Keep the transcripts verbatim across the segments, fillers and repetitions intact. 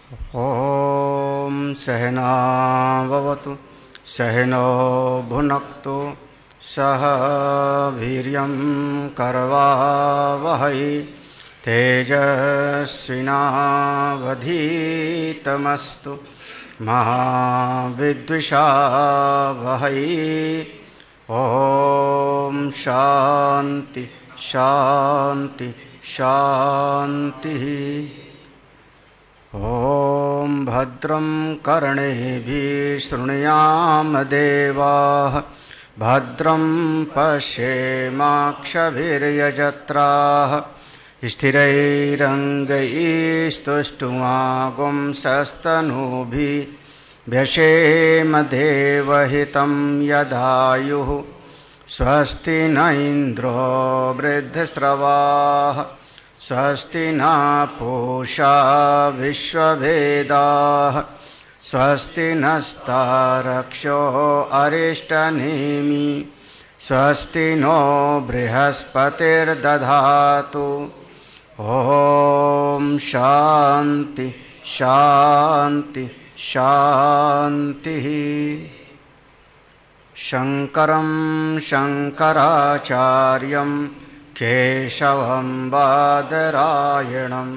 ॐ सहनाववतु सहनो भुनक्तु सह वीर्यं करवावहै तेजस्विनावधीतमस्तु मा विद्विषावहै। ॐ शान्ति शान्ति शान्तिः। ॐ भद्रं कर्णेभिः शृणुयाम देवाः भद्रं पश्येमाक्षभिर्यजत्राः स्थिरैरङ्गैस्तुष्टुवागुंसस्तनूभिः व्यशेम देवहितं यदायुः। स्वस्ति न इन्द्रो वृद्धस्रवाः स्वस्ति न पूषा विश्ववेदाः स्वस्ति नस्तारक्षो अरिष्टनेमि स्वस्ति नो बृहस्पतिर्दधातु। ॐ शान्ति शान्ति शान्तिः। शङ्करं शङ्कराचार्यं केशवं बादरायणं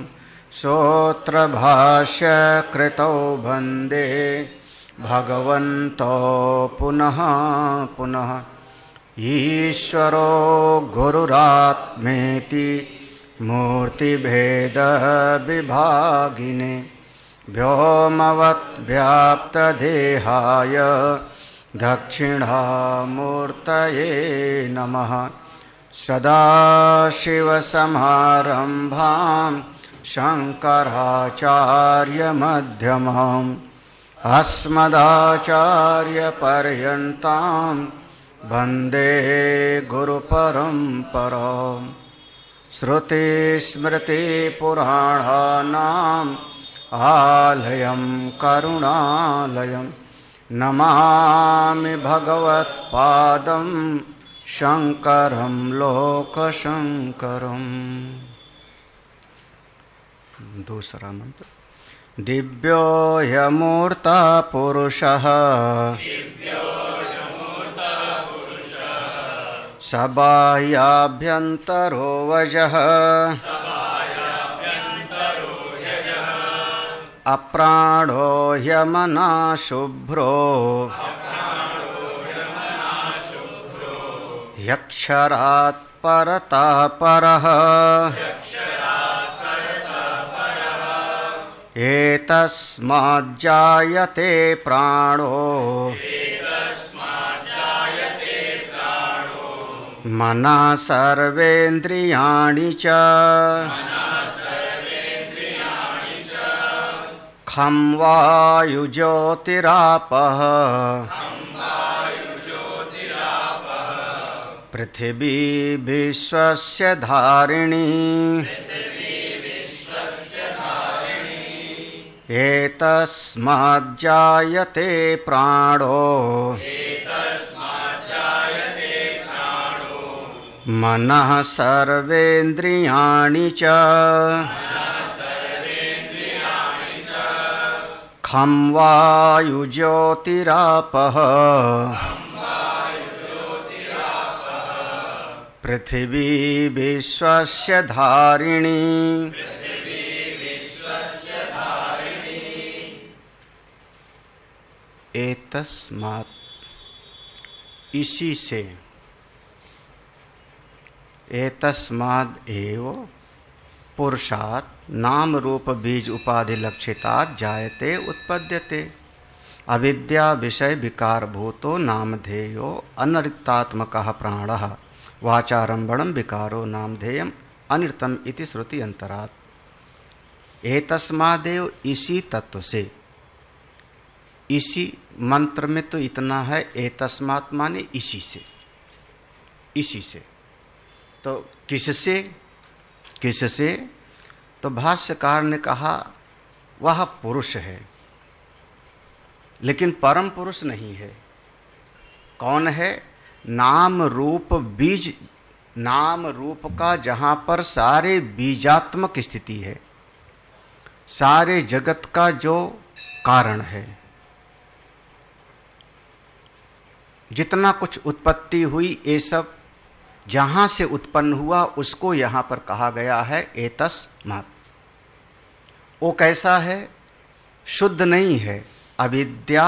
सूत्रभाष्यकृतौ वन्दे भगवन्तौ पुनः पुनः। ईश्वरो गुरुरात्मेति मूर्तिभेदविभागिने व्योमवद्व्याप्तदेहाय दक्षिणामूर्तये नमः। सदाशिवसमारम्भां शङ्कराचार्यमध्यमाम् अस्मदाचार्यपर्यन्तां वन्दे गुरुपरम्पराम्। श्रुतिस्मृतिपुराणानाम् आलयं करुणालयं नमामि भगवत्पादं शङ्करं लोकशङ्करम्। दूसरा मंत्र। दिव्यो ह्यमूर्ता पुरुषः सबाह्याभ्यन्तरो वजः अप्राणो ह्यमना शुभ्रो ह्यक्षरात् परता परः एतस्माज्जायते प्राणो मनः सर्वेन्द्रियाणि च खं वायुज्योतिरापः पृथिवी विश्वस्य धारिणी एतस्माज्जायते प्राणो मनः सर्वेन्द्रियाणि च खं वायुज्योतिरापः पृथिवी विश्वस्य धारिणी एतस्मात् इसी से एतस्माद् एव पुरुषात् नाम रूप बीज उपाधि लक्षितात् जायते उत्पद्यते। अविद्या विषय विकार भूतो नामधेयो अनृतात्मकः प्राणः वाचारंभणं विकारो नामधेयम अनृतम इति श्रुति अंतरात्। एतस्मादेव इसी तत्व से, इसी मंत्र में तो इतना है, एतस्मात् माने इसी से, इसी से। तो किससे किससे तो भाष्यकार ने कहा वह पुरुष है, लेकिन परम पुरुष नहीं है। कौन है? नाम रूप बीज, नाम रूप का जहां पर सारे बीजात्मक स्थिति है, सारे जगत का जो कारण है, जितना कुछ उत्पत्ति हुई ये सब जहां से उत्पन्न हुआ उसको यहां पर कहा गया है एतस्मात्। वो कैसा है? शुद्ध नहीं है, अविद्या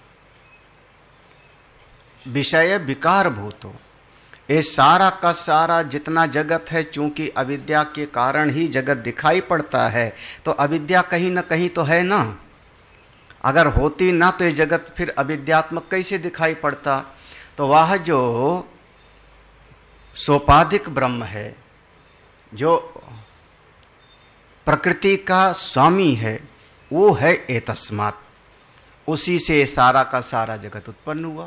विषय विकार भूतो। ये सारा का सारा जितना जगत है, चूंकि अविद्या के कारण ही जगत दिखाई पड़ता है, तो अविद्या कहीं ना कहीं तो है ना। अगर होती ना तो ये जगत फिर अविद्यात्मक कैसे दिखाई पड़ता? तो वह जो सोपाधिक ब्रह्म है, जो प्रकृति का स्वामी है, वो है एतस्मात्। उसी से सारा का सारा जगत उत्पन्न हुआ।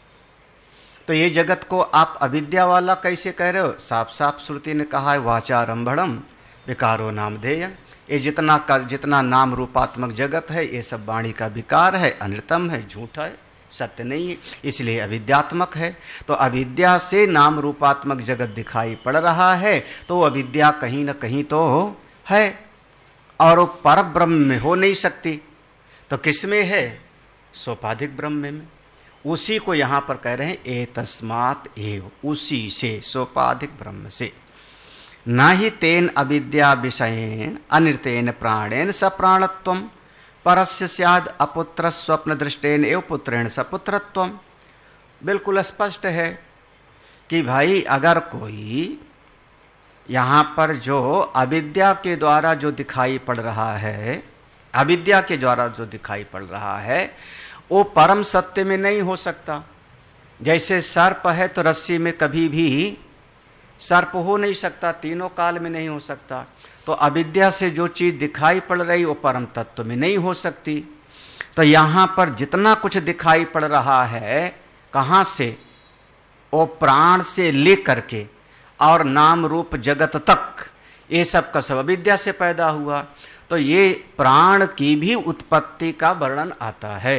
तो ये जगत को आप अविद्या वाला कैसे कह रहे हो? साफ साफ श्रुति ने कहा है वाचारंभणम विकारो नामधेय। ये जितना का जितना नाम रूपात्मक जगत है ये सब वाणी का विकार है, अनृतम है, झूठा है, सत्य नहीं है, इसलिए अविद्यात्मक है। तो अविद्या से नाम रूपात्मक जगत दिखाई पड़ रहा है, तो अविद्या कहीं ना कहीं तो है और वो पर ब्रह्म में हो नहीं सकती। तो किसमें है? सोपाधिक ब्रह्म में। उसी को यहां पर कह रहे हैं एतस्मात् एव, उसी से, सोपाधिक ब्रह्म से। न ही तेन अविद्या विषयेन अनिर्तेन प्राणेन सप्राणत्वम परस्य स्याद अपुत्र स्वप्न दृष्टेन एव पुत्रेण सपुत्रत्वम। बिल्कुल स्पष्ट है कि भाई अगर कोई यहाँ पर जो अविद्या के द्वारा जो दिखाई पड़ रहा है, अविद्या के द्वारा जो दिखाई पड़ रहा है वो परम सत्य में नहीं हो सकता। जैसे सर्प है तो रस्सी में कभी भी सर्प हो नहीं सकता, तीनों काल में नहीं हो सकता। तो अविद्या से जो चीज दिखाई पड़ रही वो परम तत्व में नहीं हो सकती। तो यहाँ पर जितना कुछ दिखाई पड़ रहा है, कहाँ से? वो प्राण से लेकर के और नाम रूप जगत तक, ये सब का सब अविद्या से पैदा हुआ। तो ये प्राण की भी उत्पत्ति का वर्णन आता है।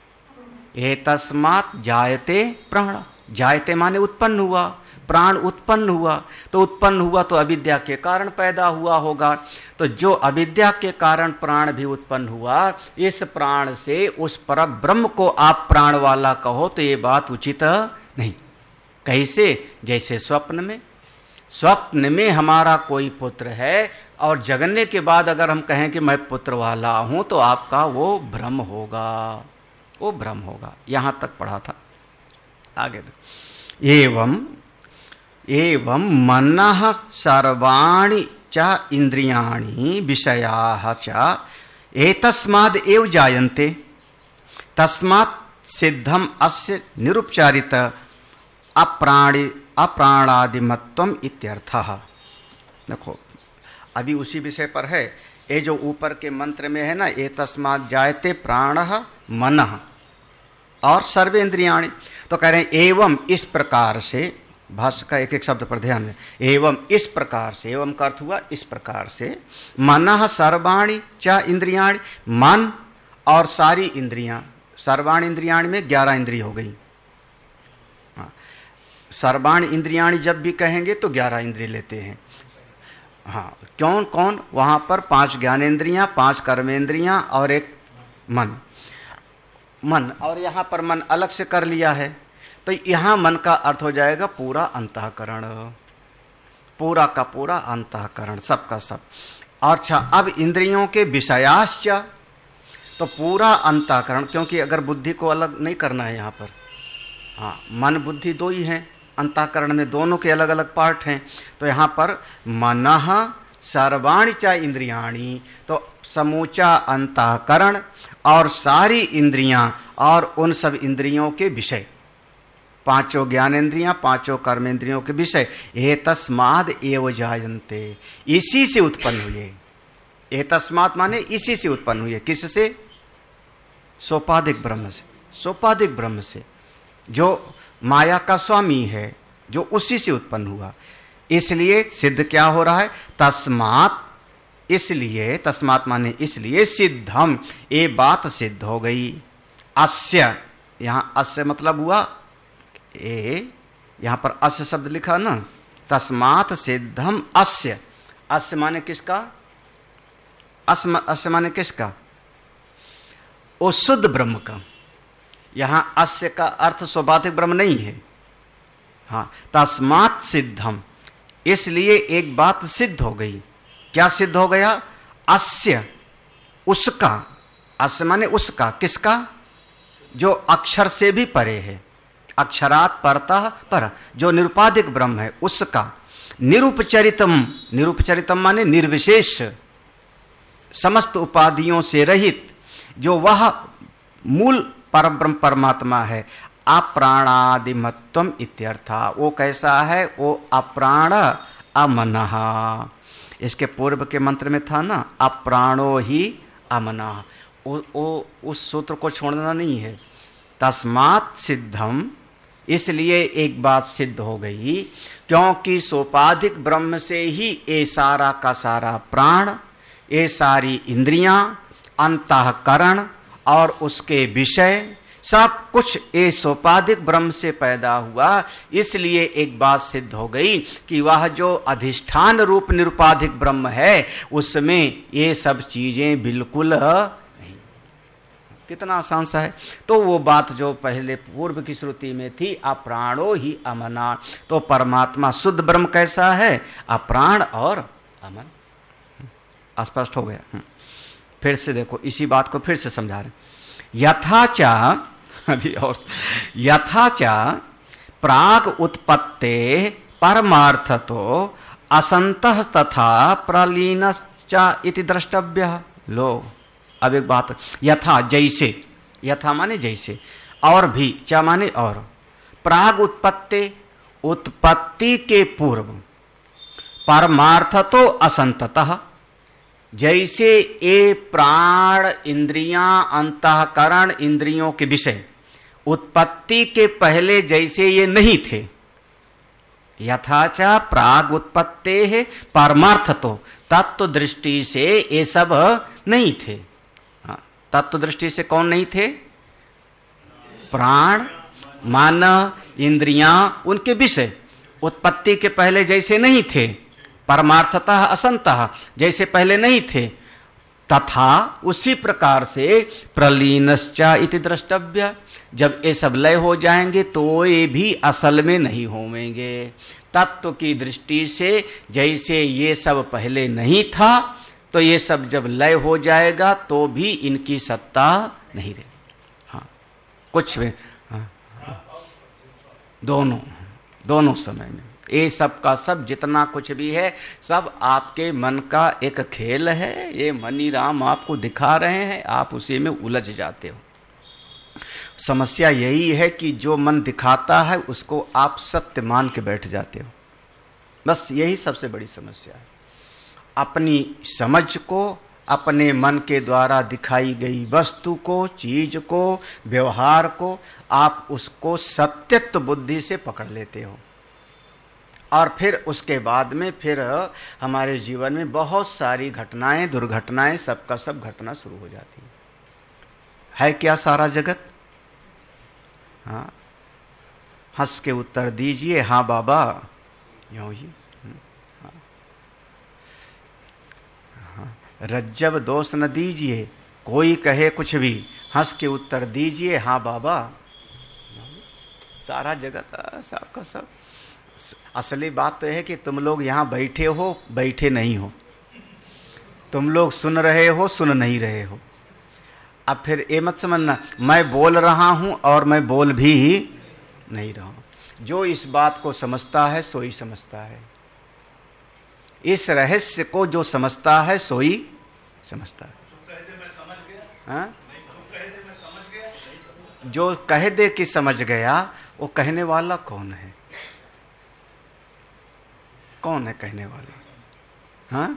एतस्मात् जायते प्राण। जायते माने उत्पन्न हुआ, प्राण उत्पन्न हुआ। तो उत्पन्न हुआ तो अविद्या के कारण पैदा हुआ होगा। तो जो अविद्या के कारण प्राण भी उत्पन्न हुआ, इस प्राण से उस पर ब्रह्म को आप प्राण वाला कहो तो ये बात उचित नहीं। कैसे? जैसे स्वप्न में, स्वप्न में हमारा कोई पुत्र है और जगने के बाद अगर हम कहें कि मैं पुत्र वाला हूं तो आपका वो भ्रम होगा, वो भ्रम होगा। यहां तक पढ़ा था, आगे दो। एवं एवं मनः सर्वाणि च इंद्रियाणि विषयाः च एतस्माद् एव जायन्ते तस्मात् सिद्धम अस्य निरुपचारित अप्राणि अप्राणादिमत्वम इत्यर्थः। देखो अभी उसी विषय पर है। ये जो ऊपर के मंत्र में है ना, एतस्माद् जायते प्राणः मनः और सर्वेंद्रियाणि, तो कह रहे हैं एवं इस प्रकार से। भाष्य का एक एक शब्द पर ध्यान है। एवं इस प्रकार से, एवं का अर्थ हुआ इस प्रकार से। मनः सर्वाणि च इंद्रियाणि, मन और सारी इंद्रियां। सर्वाणि इंद्रियाणि में ग्यारह इंद्रिय हो गई। सर्वाणि इंद्रियाणि जब भी कहेंगे तो ग्यारह इंद्रिय लेते हैं। हाँ, कौन कौन? वहां पर पांच ज्ञानेंद्रियां, पांच कर्मेंद्रियां और एक मन। मन और यहां पर मन अलग से कर लिया है, तो यहां मन का अर्थ हो जाएगा पूरा अंतःकरण, पूरा का पूरा अंतःकरण, सब का सब। और अच्छा, अब इंद्रियों के विषयाश्च, तो पूरा अंतःकरण, क्योंकि अगर बुद्धि को अलग नहीं करना है यहाँ पर। हाँ, मन बुद्धि दो ही हैं, अंतःकरण में दोनों के अलग अलग पार्ट हैं। तो यहाँ पर मनः सर्वाणि च इंद्रियाणि, तो समूचा अंतःकरण और सारी इंद्रियां और उन सब इंद्रियों के विषय, पांचों ज्ञानेंद्रियां, पांचों कर्मेंद्रियों के विषय। एतस्माद् एव जायन्ते, इसी से उत्पन्न हुए। एतस्मात् माने इसी से उत्पन्न हुए। किससे? सोपाधिक ब्रह्म से। सोपाधिक ब्रह्म से जो माया का स्वामी है, जो उसी से उत्पन्न हुआ। इसलिए सिद्ध क्या हो रहा है? तस्मात्, इसलिए, तस्मात् माने इसलिए, सिद्धम, ये बात सिद्ध हो गई। अस्य, यहां अस्य मतलब हुआ ए, यहां पर अस्य शब्द लिखा ना, तस्मात् सिद्धम अस्य। अस्य माने किसका? अस्य अस्य माने किसका? वो शुद्ध ब्रह्म का। यहां अस्य का अर्थ सोपाधिक ब्रह्म नहीं है। हाँ, तस्मात् सिद्धम, इसलिए एक बात सिद्ध हो गई। क्या सिद्ध हो गया? अस्य, उसका। अस्य माने उसका, किसका? जो अक्षर से भी परे है, अक्षरात परतः पर, जो निरुपाधिक ब्रह्म है उसका। निरुपचरितम, निरुपचरितम माने निर्विशेष, समस्त उपाधियों से रहित, जो वह मूल परब्रह्म परमात्मा है। अप्राणादिमत्वम इत्यर्था। वो कैसा है? वो अप्राण अमनः। इसके पूर्व के मंत्र में था ना, अप्राणो ही अमनः। वो, वो उस सूत्र को छोड़ना नहीं है। तस्मात् सिद्धम, इसलिए एक बात सिद्ध हो गई, क्योंकि सोपाधिक ब्रह्म से ही ये सारा का सारा प्राण, ये सारी इंद्रियां, अंतःकरण और उसके विषय सब कुछ ये सोपाधिक ब्रह्म से पैदा हुआ। इसलिए एक बात सिद्ध हो गई कि वह जो अधिष्ठान रूप निरुपाधिक ब्रह्म है उसमें ये सब चीजें बिल्कुल नहीं। कितना आसान सा है। तो वो बात जो पहले पूर्व की श्रुति में थी, अप्राणो ही अमना, तो परमात्मा शुद्ध ब्रह्म कैसा है? अप्राण और अमन। स्पष्ट हो गया। फिर से देखो, इसी बात को फिर से समझा रहे। यथाचा, अभी और, यथाचा प्राग उत्पत्ते परमार्थतो असंतः तथा प्रलीनश्च इति द्रष्टव्य। लो, अब एक बात, यथा जैसे, यथा माने जैसे, और भी, चा माने और, प्राग उत्पत्ति, उत्पत्ति के पूर्व, परमार्थतो असंततः, जैसे ये प्राण इंद्रियां, अंतःकरण इंद्रियों के विषय उत्पत्ति के पहले जैसे ये नहीं थे। यथाचा प्राग उत्पत्ते है परमार्थतो, तत्व दृष्टि से ये सब नहीं थे। तत्व दृष्टि से कौन नहीं थे? प्राण, मन, इंद्रियां, उनके विषय उत्पत्ति के पहले जैसे नहीं थे, परमार्थतः असंतः, जैसे पहले नहीं थे। तथा उसी प्रकार से प्रलीनश्च इति द्रष्टव्य, जब ये सब लय हो जाएंगे तो ये भी असल में नहीं होंगे। तत्व की दृष्टि से जैसे ये सब पहले नहीं था, तो ये सब जब लय हो जाएगा तो भी इनकी सत्ता नहीं रहे। हाँ, कुछ भी, हाँ, हाँ, दोनों दोनों समय में ये सब का सब जितना कुछ भी है सब आपके मन का एक खेल है। ये मनी राम आपको दिखा रहे हैं, आप उसी में उलझ जाते हो। समस्या यही है कि जो मन दिखाता है उसको आप सत्य मान के बैठ जाते हो। बस यही सबसे बड़ी समस्या है। अपनी समझ को, अपने मन के द्वारा दिखाई गई वस्तु को, चीज को, व्यवहार को, आप उसको सत्यत्व बुद्धि से पकड़ लेते हो। और फिर उसके बाद में फिर हमारे जीवन में बहुत सारी घटनाएं, दुर्घटनाएं, सबका सब घटना शुरू हो जाती है। है क्या सारा जगत? हाँ, हंस के उत्तर दीजिए, हाँ बाबा, यूं ही। हाँ, हाँ, रज्जब दोष न दीजिए, कोई कहे कुछ भी, हंस के उत्तर दीजिए, हाँ बाबा। सारा जगत सबका सब। असली बात तो है कि तुम लोग यहाँ बैठे हो, बैठे नहीं हो। तुम लोग सुन रहे हो, सुन नहीं रहे हो। अब फिर ये मत समझना मैं बोल रहा हूं और मैं बोल भी नहीं रहा हूं। जो इस बात को समझता है सो ही समझता है। इस रहस्य को जो समझता है सो ही समझता है। जो कह दे मैं समझ गया, हाँ? जो कह दे मैं समझ गया, जो कह दे कि समझ गया, वो कहने वाला कौन है? कौन है कहने वाला? हाँ,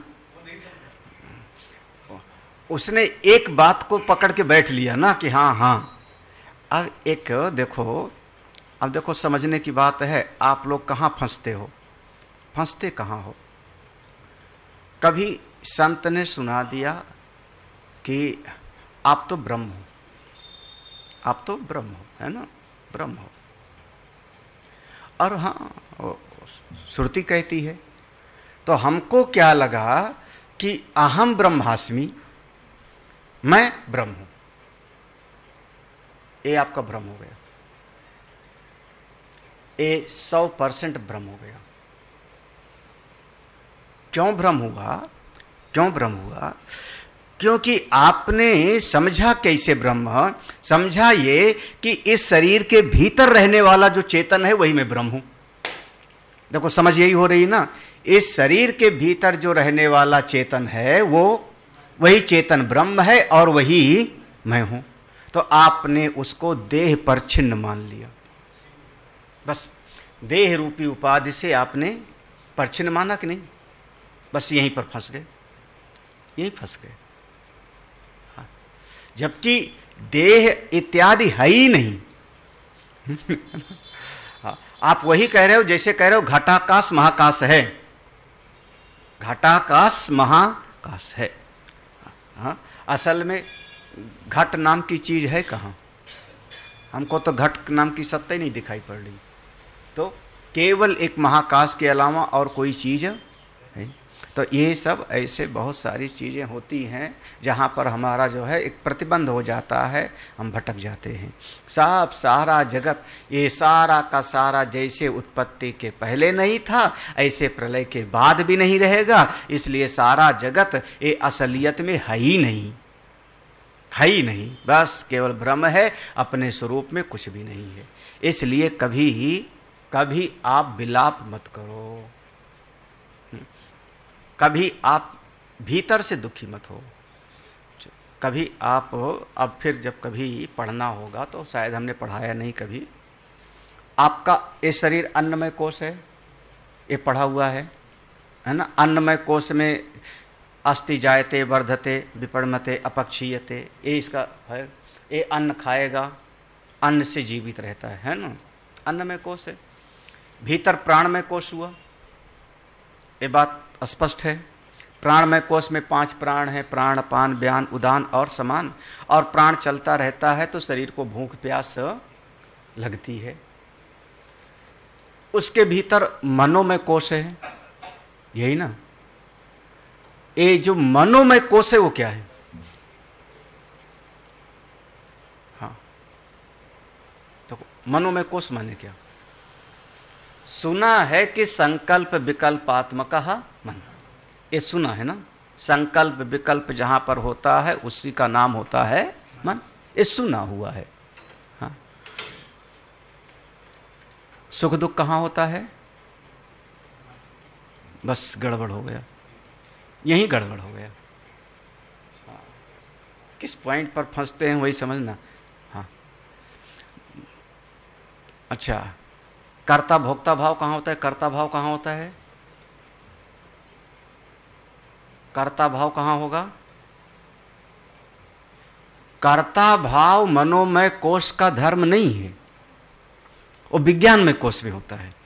उसने एक बात को पकड़ के बैठ लिया ना कि हाँ हाँ। अब एक देखो, अब देखो समझने की बात है। आप लोग कहाँ फंसते हो? फंसते कहाँ हो? कभी संत ने सुना दिया कि आप तो ब्रह्म हो, आप तो ब्रह्म हो, है ना, ब्रह्म हो। और हाँ, श्रुति कहती है। तो हमको क्या लगा कि अहम ब्रह्मास्मि, मैं ब्रह्म हूं, ये आपका भ्रम हो गया, ये सौ परसेंट भ्रम हो गया। क्यों भ्रम हुआ? क्यों भ्रम हुआ? क्योंकि आपने समझा कैसे ब्रह्म? समझा ये कि इस शरीर के भीतर रहने वाला जो चेतन है वही मैं ब्रह्म हूं। देखो समझ यही हो रही ना, इस शरीर के भीतर जो रहने वाला चेतन है वो वही चेतन ब्रह्म है और वही मैं हूं। तो आपने उसको देह पर छिन्न मान लिया, बस देह रूपी उपाधि से आपने परछिन्न माना कि नहीं, बस यहीं पर फंस गए, यहीं फंस गए। हाँ। जबकि देह इत्यादि है ही नहीं। हाँ, आप वही कह रहे हो जैसे कह रहे हो घटाकाश महाकाश है, घटाकाश महाकाश है। हाँ, असल में घट नाम की चीज है कहाँ? हमको तो घट नाम की सत्ता ही नहीं दिखाई पड़ रही। तो केवल एक महाकाश के अलावा और कोई चीज है। तो ये सब ऐसे बहुत सारी चीजें होती हैं जहाँ पर हमारा जो है एक प्रतिबंध हो जाता है, हम भटक जाते हैं। सब सारा जगत, ये सारा का सारा जैसे उत्पत्ति के पहले नहीं था ऐसे प्रलय के बाद भी नहीं रहेगा। इसलिए सारा जगत ये असलियत में है ही नहीं, है ही नहीं, बस केवल भ्रम है, अपने स्वरूप में कुछ भी नहीं है। इसलिए कभी ही कभी आप विलाप मत करो, कभी आप भीतर से दुखी मत हो। कभी आप, अब फिर जब कभी पढ़ना होगा तो शायद हमने पढ़ाया नहीं कभी, आपका ये शरीर अन्नमय कोश है, ये पढ़ा हुआ है है ना। अन्नमय कोश में अस्थि जायते वर्धते विपणमते अपक्षीयते, ये इसका है। ये अन्न खाएगा, अन्न से जीवित रहता है, है ना। अन्नमय कोश है। भीतर प्राणमय कोश हुआ, ये बात स्पष्ट है। प्राणमय कोश में पांच प्राण हैं, प्राण अपान व्यान उदान और समान। और प्राण चलता रहता है तो शरीर को भूख प्यास लगती है। उसके भीतर मनोमय कोश है, यही ना। ये जो मनोमय कोश है वो क्या है? हाँ, तो मनोमय कोश माने क्या? सुना है कि संकल्प विकल्पात्मक मन, ये सुना है ना। संकल्प विकल्प जहां पर होता है उसी का नाम होता है मन, ये सुना हुआ है। हाँ। सुख दुख कहां होता है? बस गड़बड़ हो गया, यही गड़बड़ हो गया। हाँ। किस पॉइंट पर फंसते हैं वही समझना। हाँ, अच्छा, कर्ता भोक्ता भाव कहाँ होता है? कर्ता भाव कहाँ होता है? कर्ता भाव कहाँ होगा? कर्ता भाव मनोमय कोश का धर्म नहीं है, वो विज्ञान में कोश में होता है।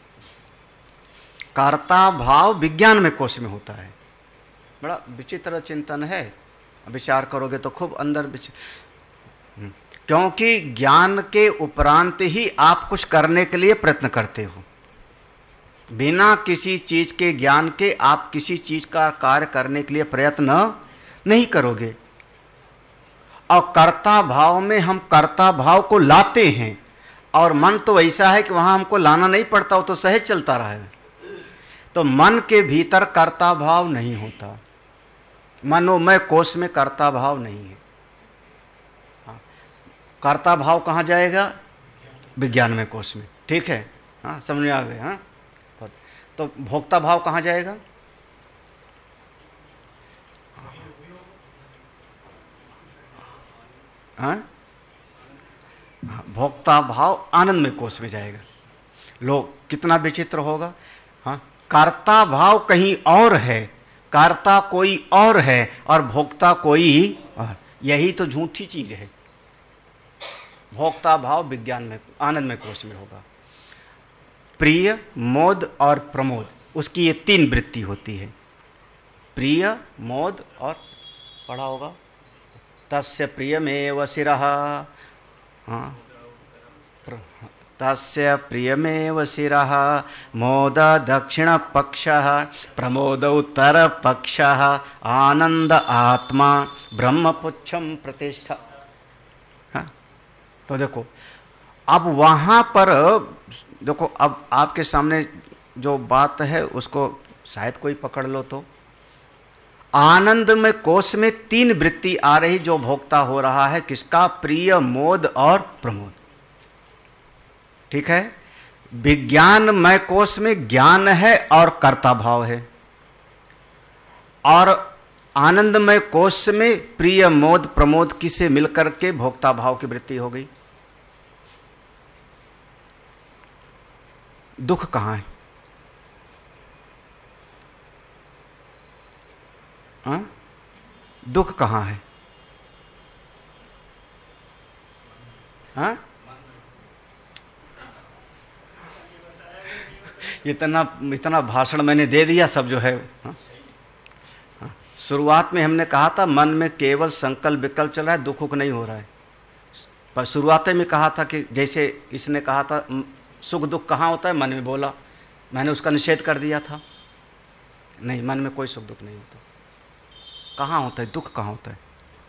कर्ता भाव विज्ञान में कोश में होता है। बड़ा विचित्र चिंतन है, विचार करोगे तो खूब अंदर। क्योंकि ज्ञान के उपरांत ही आप कुछ करने के लिए प्रयत्न करते हो। बिना किसी चीज के ज्ञान के आप किसी चीज का कार्य करने के लिए प्रयत्न नहीं करोगे। और कर्ता भाव में हम कर्ता भाव को लाते हैं, और मन तो ऐसा है कि वहां हमको लाना नहीं पड़ता, वो तो सहज चलता रहा है। तो मन के भीतर कर्ता भाव नहीं होता, मनोमय कोश में कर्ता भाव नहीं है। कर्ता भाव कहाँ जाएगा? विज्ञान में कोश में। ठीक है, हाँ, समझ में आ गया। हाँ, तो भोक्ता भाव कहाँ जाएगा? हाँ, भोक्ता भाव आनंद में कोश में जाएगा। लोग कितना विचित्र होगा। हाँ, कर्ता भाव कहीं और है, कर्ता कोई और है और भोक्ता कोई और। यही तो झूठी चीज है। भोक्ता भाव विज्ञान में आनंद में कोश में होगा। प्रिय, मोद और प्रमोद, उसकी ये तीन वृत्ति होती है। प्रिय, मोद और, पढ़ा होगा, तस्य प्रियमेव शिरः। हाँ, तस्य प्रियमेव शिरः मोद दक्षिण पक्षः प्रमोद उत्तर पक्षः आनंद आत्मा ब्रह्मपुच्छम प्रतिष्ठा। हाँ? तो देखो अब वहां पर देखो, अब आपके सामने जो बात है उसको शायद कोई पकड़ लो तो आनंद में कोश में तीन वृत्ति आ रही जो भोक्ता हो रहा है, किसका? प्रिय, मोद और प्रमोद। ठीक है। विज्ञान मय कोश में ज्ञान है और कर्ता भाव है, और आनंदमय कोश में प्रिय, मोद, प्रमोद की से मिलकर के भोक्ता भाव की वृत्ति हो गई। दुख कहां है? हाँ? दुख कहां है? हाँ? इतना इतना भाषण मैंने दे दिया सब जो है। हाँ? हाँ? शुरुआत में हमने कहा था मन में केवल संकल्प विकल्प चल रहा है, दुख नहीं हो रहा है। पर शुरुआत में कहा था कि जैसे इसने कहा था सुख दुख कहाँ होता है, मन में बोला, मैंने उसका निषेध कर दिया था। नहीं, मन में कोई सुख दुख नहीं होता। कहाँ होता है दुख? कहाँ होता है?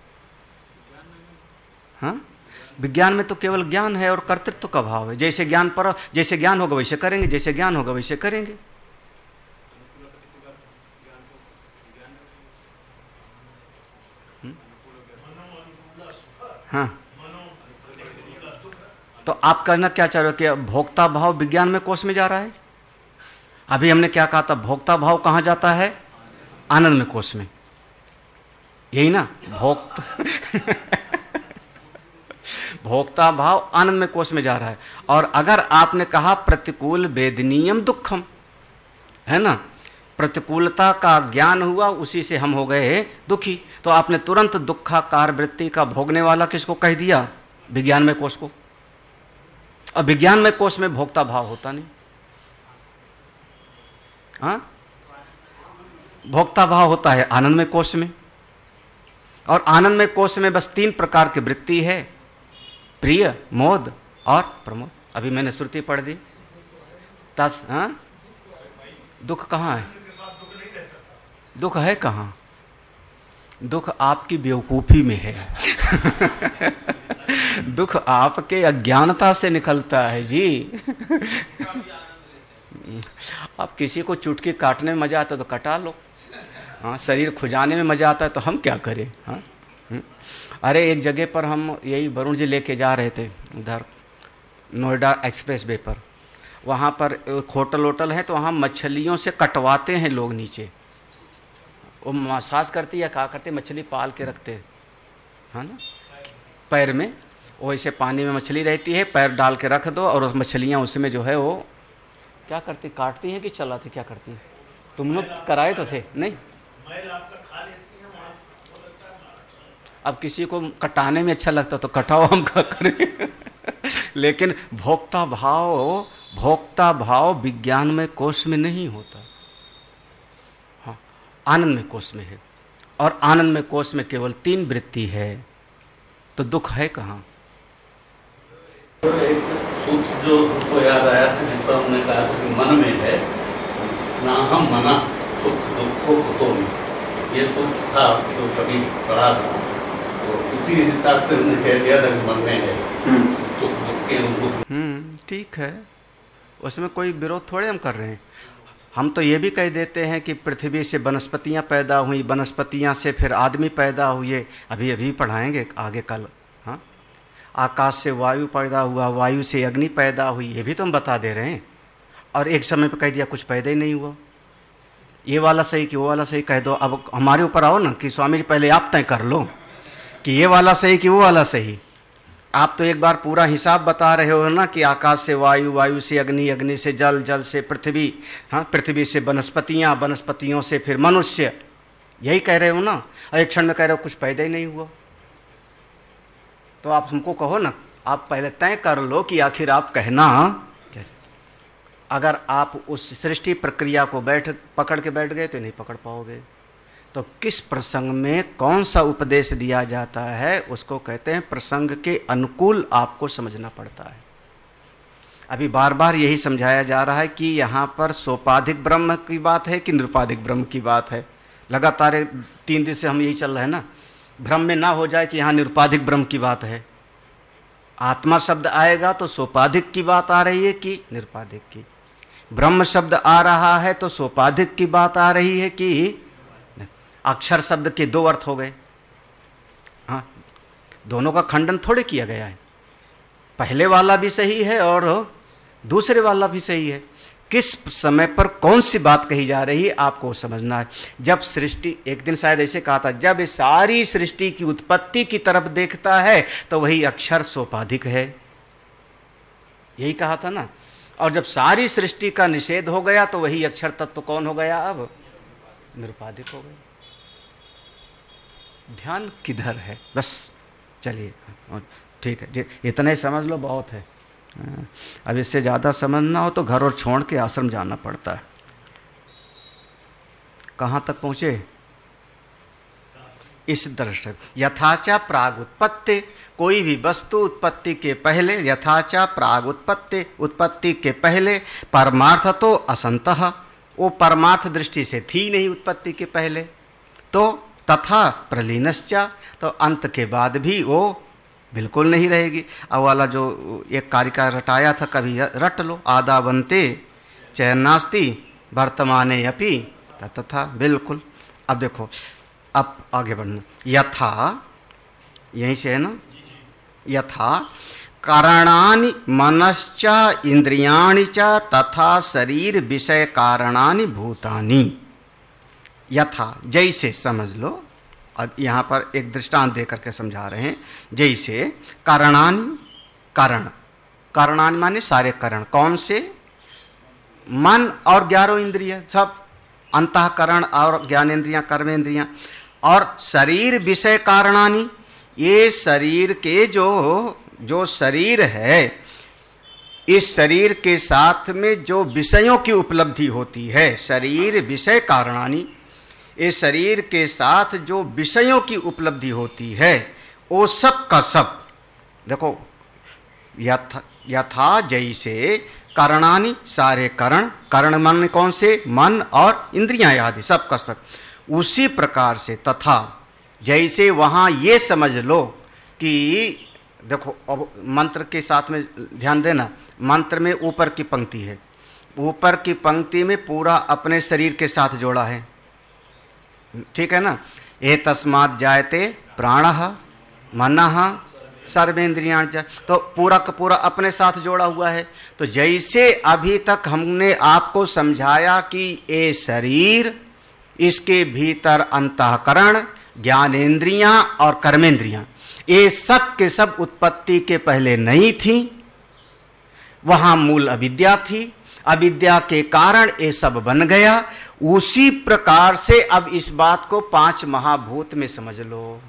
हाँ? विज्ञान में तो केवल ज्ञान है और कर्तृत्व का भाव है। जैसे ज्ञान पर जैसे ज्ञान होगा वैसे करेंगे, जैसे ज्ञान होगा वैसे करेंगे। हाँ, तो आप कहना क्या चाह रहे हो कि भोक्ता भाव विज्ञान में कोष में जा रहा है? अभी हमने क्या कहा था? भोक्ता भाव कहाँ जाता है? आनंद में कोष में। यही ना भोक्ता भोक्ता भाव आनंद में कोष में जा रहा है। और अगर आपने कहा प्रतिकूल वेदनीयम दुखम, है ना, प्रतिकूलता का ज्ञान हुआ, उसी से हम हो गए दुखी, तो आपने तुरंत दुखाकार वृत्ति का भोगने वाला किसको कह दिया? विज्ञान में कोष को। और विज्ञान में कोष में भोक्ता भाव होता नहीं। हाँ, भोक्ता भाव होता है आनंद में कोष में, और आनंद में कोष में बस तीन प्रकार की वृत्ति है, प्रिय, मोद और प्रमोद। अभी मैंने श्रुति पढ़ दी। तस हाँ, दुख कहाँ है? दुख है कहाँ? दुख आपकी बेवकूफी में है दुख आपके अज्ञानता से निकलता है जी आप किसी को चुटकी काटने में मजा आता है तो कटा लो, हाँ, शरीर खुजाने में मजा आता है तो हम क्या करें? हाँ, अरे एक जगह पर हम यही वरुण जी लेके जा रहे थे उधर नोएडा एक्सप्रेस वे पर, वहाँ पर होटल होटल है तो वहाँ मछलियों से कटवाते हैं लोग नीचे, वो मसाज करती है, क्या करते, मछली पाल के रखते हैं, है ना, पैर में वो ऐसे पानी में मछली रहती है, पैर डाल के रख दो और उस मछलियाँ उसमें जो है वो क्या करती, काटती हैं कि चलाती, क्या करती है? तुम लोग कराए तो थे नहीं? अब किसी को कटाने में अच्छा लगता तो कटाओ, हम क्या करें लेकिन भोक्ता भाव, भोक्ता भाव विज्ञान में कोष में नहीं होता, हाँ, आनंद में कोष में है। और आनंद में कोष में केवल तीन वृत्ति है, तो दुख है कहाँ? तो एक सूत्र जो को याद आया था जिस पर हमने कहा था कि मन में है ना हम मना सुख दुखों कुतों में, ये सूत्र था जो कभी पढ़ा था, तो उसी हिसाब से हमने कह दिया था कि मन में है सुख दुख के रूप। हम्म, ठीक है, उसमें कोई विरोध थोड़े हम कर रहे हैं। हम तो ये भी कह देते हैं कि पृथ्वी से वनस्पतियां पैदा हुई, वनस्पतियां से फिर आदमी पैदा हुए, अभी अभी पढ़ाएंगे आगे कल। हाँ, आकाश से वायु पैदा हुआ, वायु से अग्नि पैदा हुई, ये भी तो हम बता दे रहे हैं। और एक समय पर कह दिया कुछ पैदा ही नहीं हुआ, ये वाला सही कि वो वाला सही कह दो। अब हमारे ऊपर आओ ना कि स्वामी जी पहले आप तय कर लो कि ये वाला सही कि वो वाला सही। आप तो एक बार पूरा हिसाब बता रहे हो ना कि आकाश से वायु, वायु से अग्नि, अग्नि से जल, जल से पृथ्वी, हाँ, पृथ्वी से वनस्पतियाँ, वनस्पतियों से फिर मनुष्य, यही कह रहे हो ना। और एक क्षण में कह रहे हो कुछ पैदा ही नहीं हुआ, तो आप हमको कहो ना, आप पहले तय कर लो कि आखिर आप कहना कैसे। अगर आप उस सृष्टि प्रक्रिया को बैठ पकड़ के बैठ गए तो नहीं पकड़ पाओगे। तो किस प्रसंग में कौन सा उपदेश दिया जाता है उसको कहते हैं प्रसंग के अनुकूल आपको समझना पड़ता है। अभी बार बार यही समझाया जा रहा है कि यहाँ पर सोपाधिक ब्रह्म की बात है कि निरुपाधिक ब्रह्म की बात है। लगातार तीन दिन से हम यही चल रहे हैं ना, भ्रम में ना हो जाए कि यहाँ निरुपाधिक ब्रह्म की बात है। आत्मा शब्द आएगा तो सोपाधिक की बात आ रही है कि निरुपाधिक की, ब्रह्म शब्द आ रहा है तो सोपाधिक की बात आ रही है कि, अक्षर शब्द के दो अर्थ हो गए। हाँ, दोनों का खंडन थोड़े किया गया है, पहले वाला भी सही है और दूसरे वाला भी सही है। किस समय पर कौन सी बात कही जा रही है आपको समझना है। जब सृष्टि, एक दिन शायद ऐसे कहा था, जब इस सारी सृष्टि की उत्पत्ति की तरफ देखता है तो वही अक्षर सोपाधिक है, यही कहा था ना। और जब सारी सृष्टि का निषेध हो गया तो वही अक्षर तत्व कौन हो गया, अब निरुपाधिक हो गया। ध्यान किधर है, बस चलिए ठीक है, इतने समझ लो बहुत है। अब इससे ज्यादा समझना हो तो घर और छोड़ के आश्रम जाना पड़ता है। कहां तक पहुंचे, इस दृष्टि यथाचा प्राग उत्पत्ति, कोई भी वस्तु उत्पत्ति के पहले, यथाचा प्राग उत्पत्ति, उत्पत्ति के पहले परमार्थ तो असंतः, वो परमार्थ दृष्टि से थी नहीं उत्पत्ति के पहले, तो तथा प्रलीनश्चा, तो अंत के बाद भी वो बिल्कुल नहीं रहेगी। अब वाला जो एक कारिका रटाया था, कभी रट लो, आदावंते चैनास्ति वर्तमाने अपि तथा, बिल्कुल। अब देखो, अब आगे बढ़ना, यथा, यहीं से है ना, यथा कारणानि मनश्च इंद्रियाणि च तथा शरीर विषय कारणानि भूतानि। यथा, जैसे समझ लो। अब यहाँ पर एक दृष्टांत देकर के समझा रहे हैं। जैसे कारणानि, कारण, कारणानि माने सारे करण, कौन से, मन और ग्यारह इंद्रिय, सब अंतःकरण और ज्ञानेन्द्रियां, कर्मेंद्रियां, और शरीर विषय कारणानि, ये शरीर के जो जो शरीर है, इस शरीर के साथ में जो विषयों की उपलब्धि होती है, शरीर विषय कारणानि, इस शरीर के साथ जो विषयों की उपलब्धि होती है, वो सब का सब देखो, यथा, यथा जैसे कारणानि, सारे करण, करण मन कौन से, मन और इंद्रियां आदि सब का सब, उसी प्रकार से तथा, जैसे वहां ये समझ लो कि देखो, अब मंत्र के साथ में ध्यान देना, मंत्र में ऊपर की पंक्ति है, ऊपर की पंक्ति में पूरा अपने शरीर के साथ जोड़ा है, ठीक है ना। ए तस्मात् जायते प्राणः मनः सर्वेन्द्रियाण, तो पूरा का पूरा अपने साथ जोड़ा हुआ है। तो जैसे अभी तक हमने आपको समझाया कि ये शरीर, इसके भीतर अंतःकरण, ज्ञानेन्द्रियां और कर्मेंद्रियां, ये सब के सब उत्पत्ति के पहले नहीं थी, वहां मूल अविद्या थी, अविद्या के कारण ये सब बन गया। उसी प्रकार से अब इस बात को पांच महाभूत में समझ लो।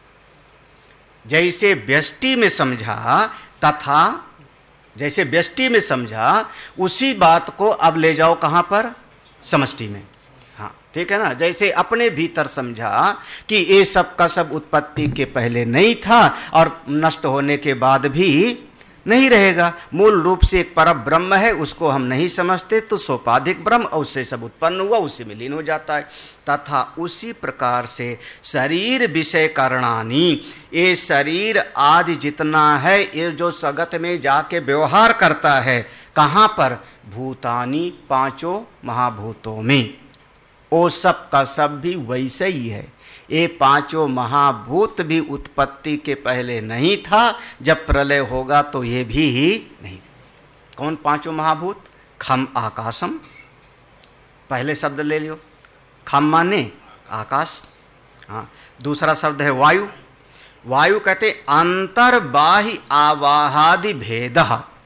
जैसे व्यष्टि में समझा, तथा जैसे व्यष्टि में समझा, उसी बात को अब ले जाओ कहां पर, समष्टि में। हाँ ठीक है ना। जैसे अपने भीतर समझा कि ये सब का सब उत्पत्ति के पहले नहीं था और नष्ट होने के बाद भी नहीं रहेगा, मूल रूप से एक पर ब्रह्म है, उसको हम नहीं समझते, तो सोपाधिक ब्रह्म, और उससे सब उत्पन्न हुआ, उससे में लीन हो जाता है। तथा उसी प्रकार से शरीर विषय कारणानि, ये शरीर आदि जितना है, ये जो जगत में जाके व्यवहार करता है, कहाँ पर, भूतानि, पांचों महाभूतों में, वो सब का सब भी वैसे ही है। ये पांचों महाभूत भी उत्पत्ति के पहले नहीं था, जब प्रलय होगा तो ये भी ही नहीं। कौन पांचों महाभूत, खम आकाशम, पहले शब्द ले लियो, खम माने आकाश, हाँ। दूसरा शब्द है वायु, वायु कहते अंतर्बाहि आवाहादि भेद,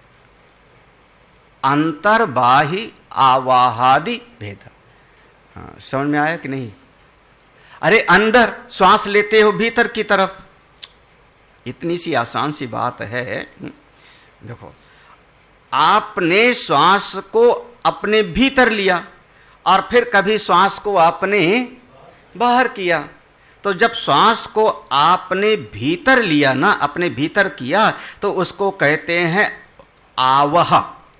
अंतर्बाहि आवाहादि भेद। हाँ, समझ में आया कि नहीं। अरे अंदर श्वास लेते हो भीतर की तरफ, इतनी सी आसान सी बात है। देखो, आपने श्वास को अपने भीतर लिया और फिर कभी श्वास को आपने बाहर किया, तो जब श्वास को आपने भीतर लिया ना, अपने भीतर किया, तो उसको कहते हैं आवह,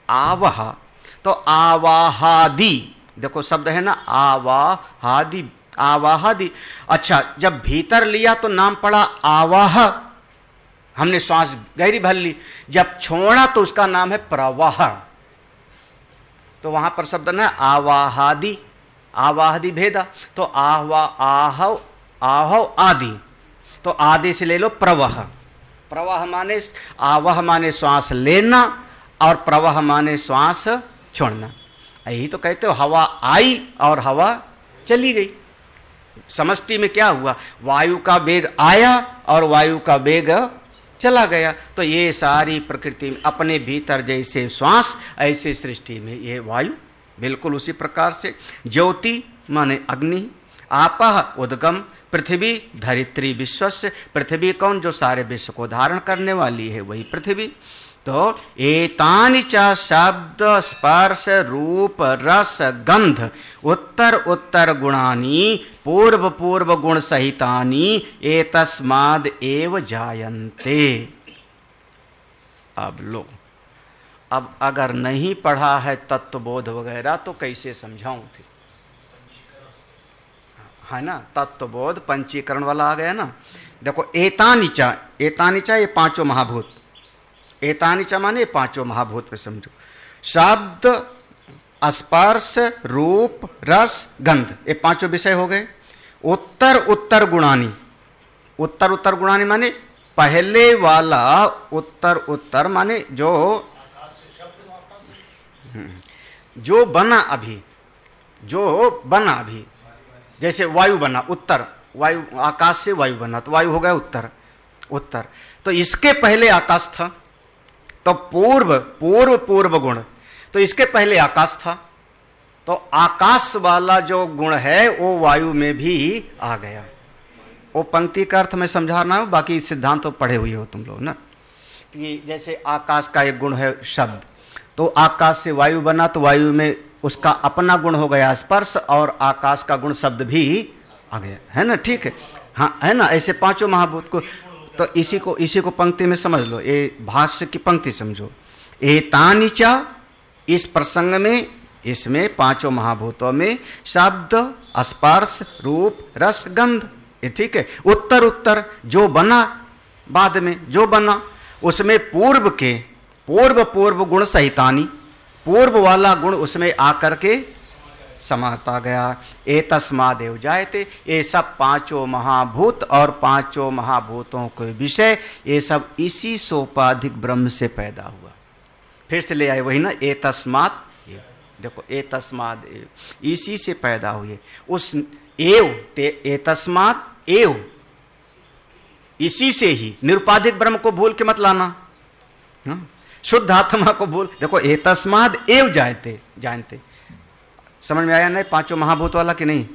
आवह, तो आवाहादि, देखो शब्द है ना आवाहादि, आवाहादि। अच्छा, जब भीतर लिया तो नाम पड़ा आवाह, हमने श्वास गहरी भर ली। जब छोड़ा तो उसका नाम है प्रवाह। तो वहां पर शब्द ना आवाहादि, आवाहदि भेदा, तो आहवा आहव आहव आदि, तो आदि से ले लो प्रवाह। प्रवाह माने आवह माने श्वास लेना और प्रवाह माने श्वास छोड़ना। यही तो कहते हो हवा आई और हवा चली गई। समष्टि में क्या हुआ, वायु का वेग आया और वायु का वेग चला गया। तो ये सारी प्रकृति में अपने भीतर जैसे श्वास ऐसे सृष्टि में ये वायु बिल्कुल उसी प्रकार से। ज्योति माने अग्नि, आपह उद्गम, पृथ्वी धरित्री विश्वस्य, पृथ्वी कौन, जो सारे विश्व को धारण करने वाली है वही पृथ्वी। तो एतानि च शब्द स्पर्श रूप रस गंध उत्तर उत्तर गुणानि पूर्व पूर्व गुण सहितानि एतस्माद् एव जायन्ते। अब लो, अब अगर नहीं पढ़ा है तत्वबोध वगैरह तो कैसे समझाऊं फिर, है ना। तत्वबोध पंचीकरण वाला आ गया ना। देखो एतानि च, एतानि च ये पांचों महाभूत, एतानि च माने पांचों महाभूत पे समझो। शब्द स्पर्श रूप रस गंध, ये पांचों विषय हो गए। उत्तर उत्तर गुणानी, उत्तर उत्तर गुणानी माने पहले वाला उत्तर उत्तर माने जो जो बना अभी, जो बना अभी, जैसे वायु बना, उत्तर वायु, आकाश से वायु बना तो वायु हो गया उत्तर उत्तर। तो इसके पहले आकाश था, तो पूर्व पूर्व पूर्व गुण, तो इसके पहले आकाश था, तो आकाश वाला जो गुण है वो वायु में भी आ गया। वो पंक्ति का अर्थ मैं समझा रहा हूं, बाकी सिद्धांत तो पढ़े हुए हो तुम लोग ना। कि जैसे आकाश का एक गुण है शब्द, तो आकाश से वायु बना तो वायु में उसका अपना गुण हो गया स्पर्श, और आकाश का गुण शब्द भी आ गया, है ना। ठीक है, हाँ है ना। ऐसे पांचों महाभूत को, तो इसी को इसी को पंक्ति में समझ लो, ये भाष्य की पंक्ति समझो। एतानि च, इस प्रसंग में, इसमें पांचों महाभूतों में शब्द स्पर्श रूप रस गंध, ये ठीक है। उत्तर उत्तर जो बना, बाद में जो बना उसमें पूर्व के पूर्व पूर्व गुण सहितानी, पूर्व वाला गुण उसमें आकर के समाता गया। एतस्मादेव जायते, ये सब पांचों महाभूत और पांचों महाभूतों के विषय ये सब इसी सोपाधिक ब्रह्म से पैदा हुआ। फिर से ले आए वही ना, एतस्मात्, देखो एतस्माद् एव, इसी से पैदा हुए। उस एव, एतस्मात् एव, इसी से ही। निरुपाधिक ब्रह्म को भूल के मत लाना, हाँ? शुद्ध आत्मा को भूल, देखो एतस्माद् एव जायते, जानते। समझ में आया नहीं पांचों महाभूत वाला कि नहीं?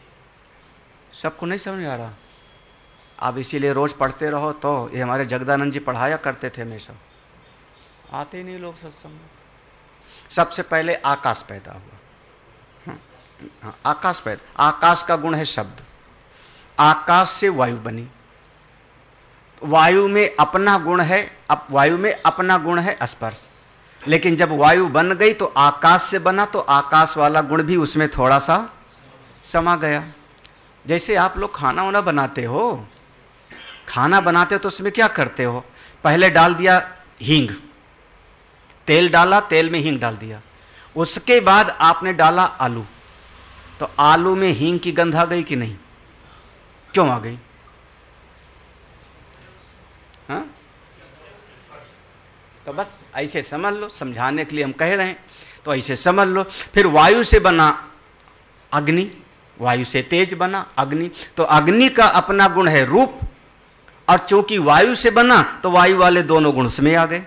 सबको नहीं समझ में आ रहा? आप इसीलिए रोज पढ़ते रहो। तो ये हमारे जगदानंद जी पढ़ाया करते थे हमेशा, आते ही नहीं लोग सत्संग। सबसे पहले आकाश पैदा हुआ, हाँ, आकाश पैदा। आकाश का गुण है शब्द, आकाश से वायु बनी, वायु में अपना गुण है, अब वायु में अपना गुण है स्पर्श। लेकिन जब वायु बन गई तो आकाश से बना, तो आकाश वाला गुण भी उसमें थोड़ा सा समा गया। जैसे आप लोग खाना वाना बनाते हो, खाना बनाते हो तो उसमें क्या करते हो, पहले डाल दिया हींग, तेल डाला, तेल में हींग डाल दिया, उसके बाद आपने डाला आलू, तो आलू में हींग की गंध आ गई कि नहीं? क्यों आ गई? हाँ? तो बस ऐसे समझ लो, समझाने के लिए हम कह रहे हैं, तो ऐसे समझ लो। फिर वायु से बना अग्नि, वायु से तेज बना अग्नि, तो अग्नि का अपना गुण है रूप, और चूंकि वायु से बना तो वायु वाले दोनों गुण उसमें आ गए,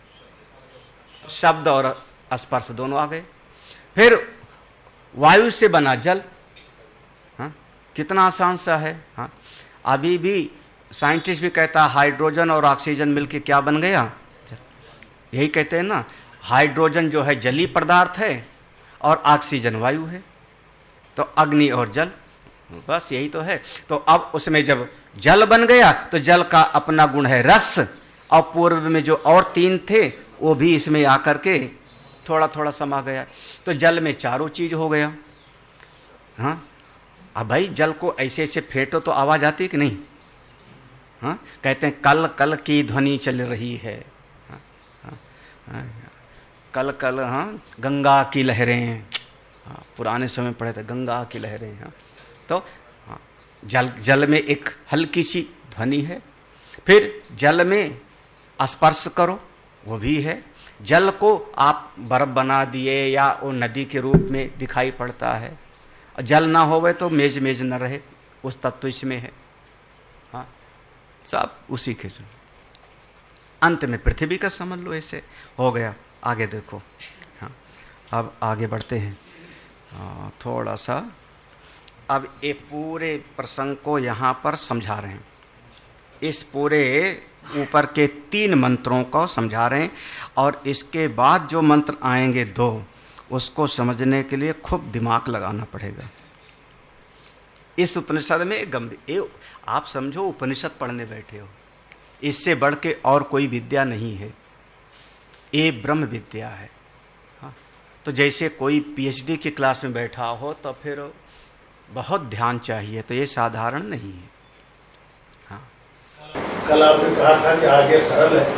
शब्द और स्पर्श दोनों आ गए। फिर वायु से बना जल, हाँ? कितना आसान सा है। हाँ? अभी भी साइंटिस्ट भी कहता है हाइड्रोजन और ऑक्सीजन मिलके क्या बन गया, यही कहते हैं ना, हाइड्रोजन जो है जलीय पदार्थ है और ऑक्सीजन वायु है, तो अग्नि और जल, बस यही तो है। तो अब उसमें जब जल बन गया तो जल का अपना गुण है रस, और पूर्व में जो और तीन थे वो भी इसमें आकर के थोड़ा थोड़ा समा गया। तो जल में चारों चीज हो गया। हाँ, अब भाई जल को ऐसे ऐसे फेंटो तो आवाज आती है कि नहीं? हाँ, कहते हैं कल कल की ध्वनि चल रही है। हाँ, हाँ, हाँ, कल कल हाँ गंगा की लहरें। हाँ, पुराने समय पढ़े थे गंगा की लहरें। हाँ, तो हाँ, जल जल में एक हल्की सी ध्वनि है। फिर जल में स्पर्श करो, वो भी है। जल को आप बर्फ बना दिए या वो नदी के रूप में दिखाई पड़ता है। जल ना होवे तो मेज मेज न रहे, उस तत्व इसमें है। हाँ, सब उसी के जो अंत में पृथ्वी का समझ लो, ऐसे हो गया। आगे देखो। हाँ, अब आगे बढ़ते हैं। हाँ, थोड़ा सा अब ये पूरे प्रसंग को यहाँ पर समझा रहे हैं। इस पूरे ऊपर के तीन मंत्रों को समझा रहे हैं, और इसके बाद जो मंत्र आएंगे दो, उसको समझने के लिए खूब दिमाग लगाना पड़ेगा। इस उपनिषद में गंभीर, आप समझो उपनिषद पढ़ने बैठे हो, इससे बढ़ के और कोई विद्या नहीं है। ये ब्रह्म विद्या है। हाँ, तो जैसे कोई पीएचडी की क्लास में बैठा हो तो फिर बहुत ध्यान चाहिए, तो ये साधारण नहीं है। हाँ, कल आपने कहा था कि आगे सरल है,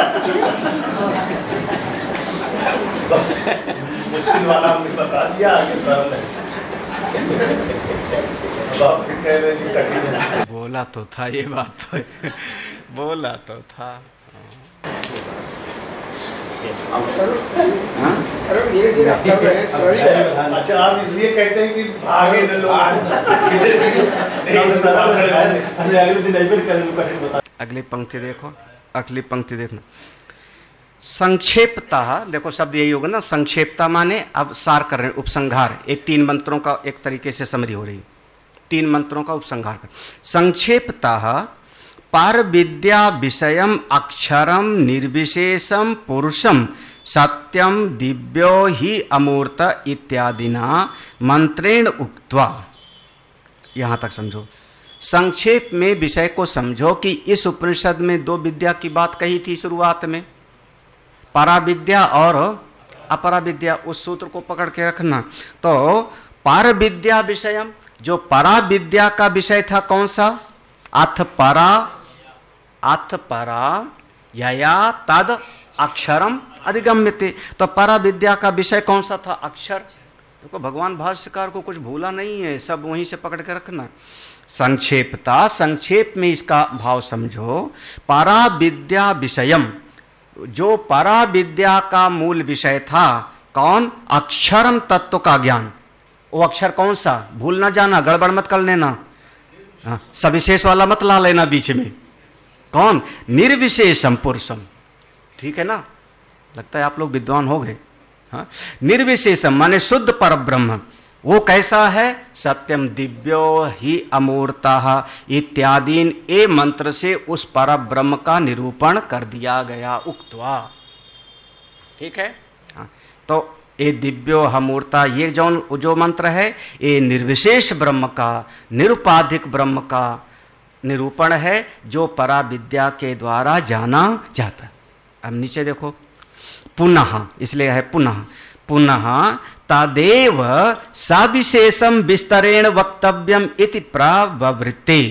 बस मुश्किल वाला आपने बता दिया, आगे सरल है। अब आप फिर कह रहे हैं कि कठिन है। बोला तो था, ये बात तो है। बोला तो था। धीरे धीरे अच्छा, आप इसलिए कहते हैं कि भागे न लोग। अगली पंक्ति देखो, अगली पंक्ति देखना। संक्षेपता, देखो शब्द यही होगा ना, संक्षेपता माने अब सार कर रहे हैं, उपसंहार। एक तीन मंत्रों का एक तरीके से समरी हो रही, तीन मंत्रों का उपसंहार कर। संक्षेपता पार विद्या विषयम अक्षरम निर्विशेषम पुरुषम सत्यम दिव्यो ही अमूर्त इत्यादिना मंत्रेण उक्त्वा। यहां तक समझो। संक्षेप में विषय को समझो कि इस उपनिषद में दो विद्या की बात कही थी शुरुआत में, परा विद्या और अपरा विद्या। उस सूत्र को पकड़ के रखना। तो पार विद्या विषयम, जो परा विद्या का विषय था कौन सा? अथ परा, अथ परा यया तद अक्षरम अधिगम्यते। तो परा विद्या का विषय कौन सा था? अक्षर। देखो भगवान भाष्यकार को कुछ भूला नहीं है, सब वहीं से पकड़ के रखना। संक्षेपता, संक्षेप में इसका भाव समझो। परा विद्या विषयम, जो परा विद्या का मूल विषय था कौन? अक्षरम, तत्व का ज्ञान। वो अक्षर कौन सा? भूल ना जाना, गड़बड़ मत कर लेना, सविशेष वाला मत ला लेना बीच में। कौन? निर्विशेषम पुरुषम। ठीक है ना, लगता है आप लोग विद्वान हो गए। हाँ, निर्विशेषम माने शुद्ध पर ब्रह्म। वो कैसा है? सत्यम दिव्यो ही अमूर्तः इत्यादीन ए मंत्र से उस पर ब्रह्म का निरूपण कर दिया गया, उक्त्वा। ठीक है। हाँ, तो ए दिव्यो अमूर्ता, ये जो जो मंत्र है ये निर्विशेष ब्रह्म का, निरुपाधिक ब्रह्म का निरूपण है, जो परा विद्या के द्वारा जाना जाता है। अब नीचे देखो, पुनः, इसलिए है पुनः, पुनः तदेव सविशेषम विस्तरेण वक्तव्यम इति प्रवृत्ति।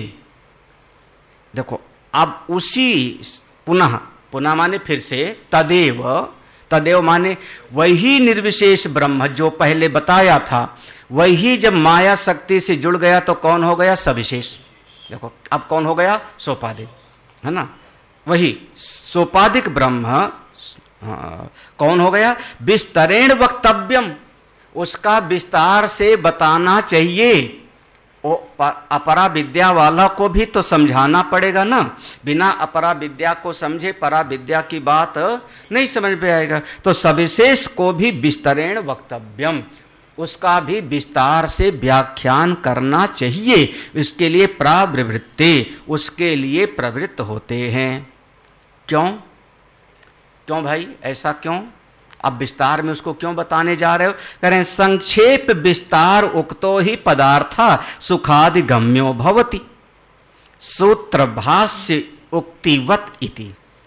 देखो अब उसी, पुनः, पुनः माने फिर से, तदेव, तदेव माने वही निर्विशेष ब्रह्म जो पहले बताया था, वही जब माया शक्ति से जुड़ गया तो कौन हो गया? सविशेष। देखो अब कौन हो गया? सोपाधिक, है ना। वही सोपाधिक ब्रह्म हाँ, कौन हो गया? विस्तरेण वक्तव्यम, उसका विस्तार से बताना चाहिए। ओ अपरा विद्या वाला को भी तो समझाना पड़ेगा ना। बिना अपरा विद्या को समझे परा विद्या की बात नहीं समझ में आएगा। तो सविशेष को भी विस्तरेण वक्तव्यम, उसका भी विस्तार से व्याख्यान करना चाहिए। इसके लिए प्रवृत्ति, उसके लिए प्रवृत्त होते हैं। क्यों? क्यों भाई, ऐसा क्यों? अब विस्तार में उसको क्यों बताने जा रहे हो? करें संक्षेप विस्तार उक्तो ही पदार्था सुखादि गम्यो भवति सूत्र भाष्य उक्तिवत इति।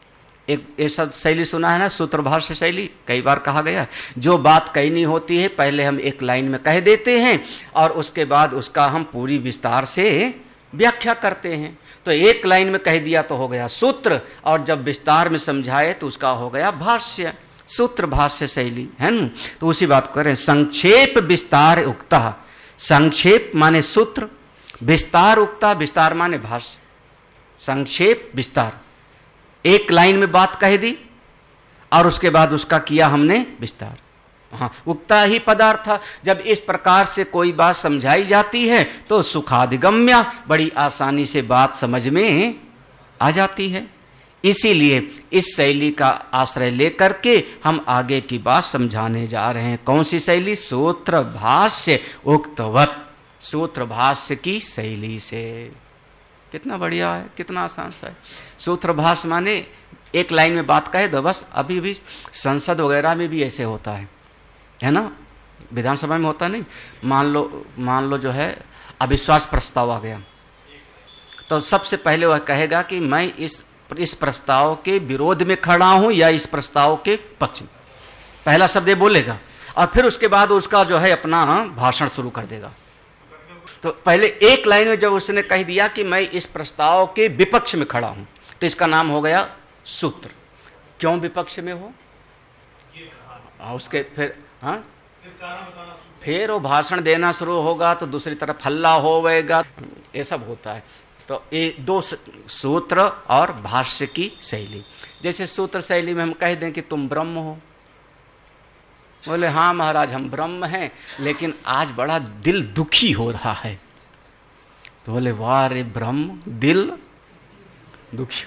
एक ऐसा शैली सुना है ना, सूत्रभाष्य शैली, कई बार कहा गया, जो बात कहनी होती है पहले हम एक लाइन में कह देते हैं और उसके बाद उसका हम पूरी विस्तार से व्याख्या करते हैं। तो एक लाइन में कह दिया तो हो गया सूत्र, और जब विस्तार में समझाए तो उसका हो गया भाष्य, सूत्र भाष्य शैली है न। तो उसी बात को करें, संक्षेप विस्तार उक्ता, संक्षेप माने सूत्र, विस्तार उक्ता, विस्तार माने भाष्य। संक्षेप विस्तार, एक लाइन में बात कह दी और उसके बाद उसका किया हमने विस्तार। हाँ, उक्ता ही पदार्थ। जब इस प्रकार से कोई बात समझाई जाती है तो सुखादिगम्या, बड़ी आसानी से बात समझ में आ जाती है। इसीलिए इस शैली का आश्रय लेकर के हम आगे की बात समझाने जा रहे हैं। कौन सी शैली? सूत्र भाष्य उक्तवत, सूत्र भाष्य की शैली से। कितना बढ़िया है, कितना आसान सा है। सूत्र भाष्य माने एक लाइन में बात कहे दो बस। अभी भी संसद वगैरह में भी ऐसे होता है, है ना, विधानसभा में होता नहीं। मान लो मान लो जो है अविश्वास प्रस्ताव आ गया, तो सबसे पहले वह कहेगा कि मैं इस इस प्रस्ताव के विरोध में खड़ा हूं या इस प्रस्ताव के पक्ष में, पहला शब्द ये बोलेगा और फिर उसके बाद उसका जो है अपना भाषण शुरू कर देगा। तो पहले एक लाइन में जब उसने कह दिया कि मैं इस प्रस्ताव के विपक्ष में खड़ा हूं, तो इसका नाम हो गया सूत्र। क्यों विपक्ष में हो, आ, उसके फिर हाँ फिर वो भाषण देना शुरू होगा तो दूसरी तरफ हल्ला होवेगा, ये सब होता है। तो ये दो सूत्र और भाष्य की शैली। जैसे सूत्र शैली में हम कह दें कि तुम ब्रह्म हो, बोले हाँ महाराज हम ब्रह्म हैं, लेकिन आज बड़ा दिल दुखी हो रहा है। तो बोले वाह रे ब्रह्म, दिल दुखी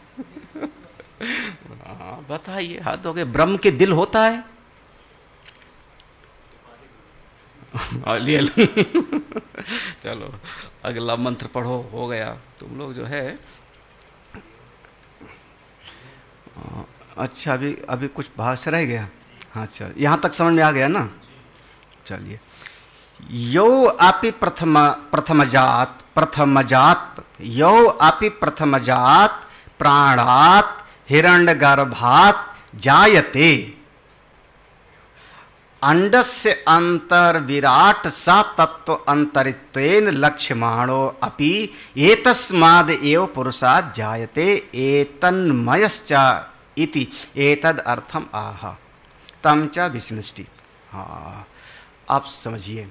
हाँ बताइए, हाथ हो गए, ब्रह्म के दिल होता है? ले लो चलो अगला मंत्र पढ़ो, हो गया। तुम लोग जो है अच्छा अभी अभी कुछ भाष्य रह गया। हाँ अच्छा, यहाँ तक समझ में आ गया ना। चलिए, यो आपि प्रथम प्रथमजात प्रथमजात यो आपि प्रथमजात प्राणात हिरण्यगर्भात जायते अंडस्य अंतर विराट सा तत्व अंतरित्वेन लक्ष्यमाणो अपि एतस्माद् एव पुरुषात् जायते एतन्मयश्च इति एतद् अर्थम आह तम च विष्णुष्टि। हाँ आप समझिए,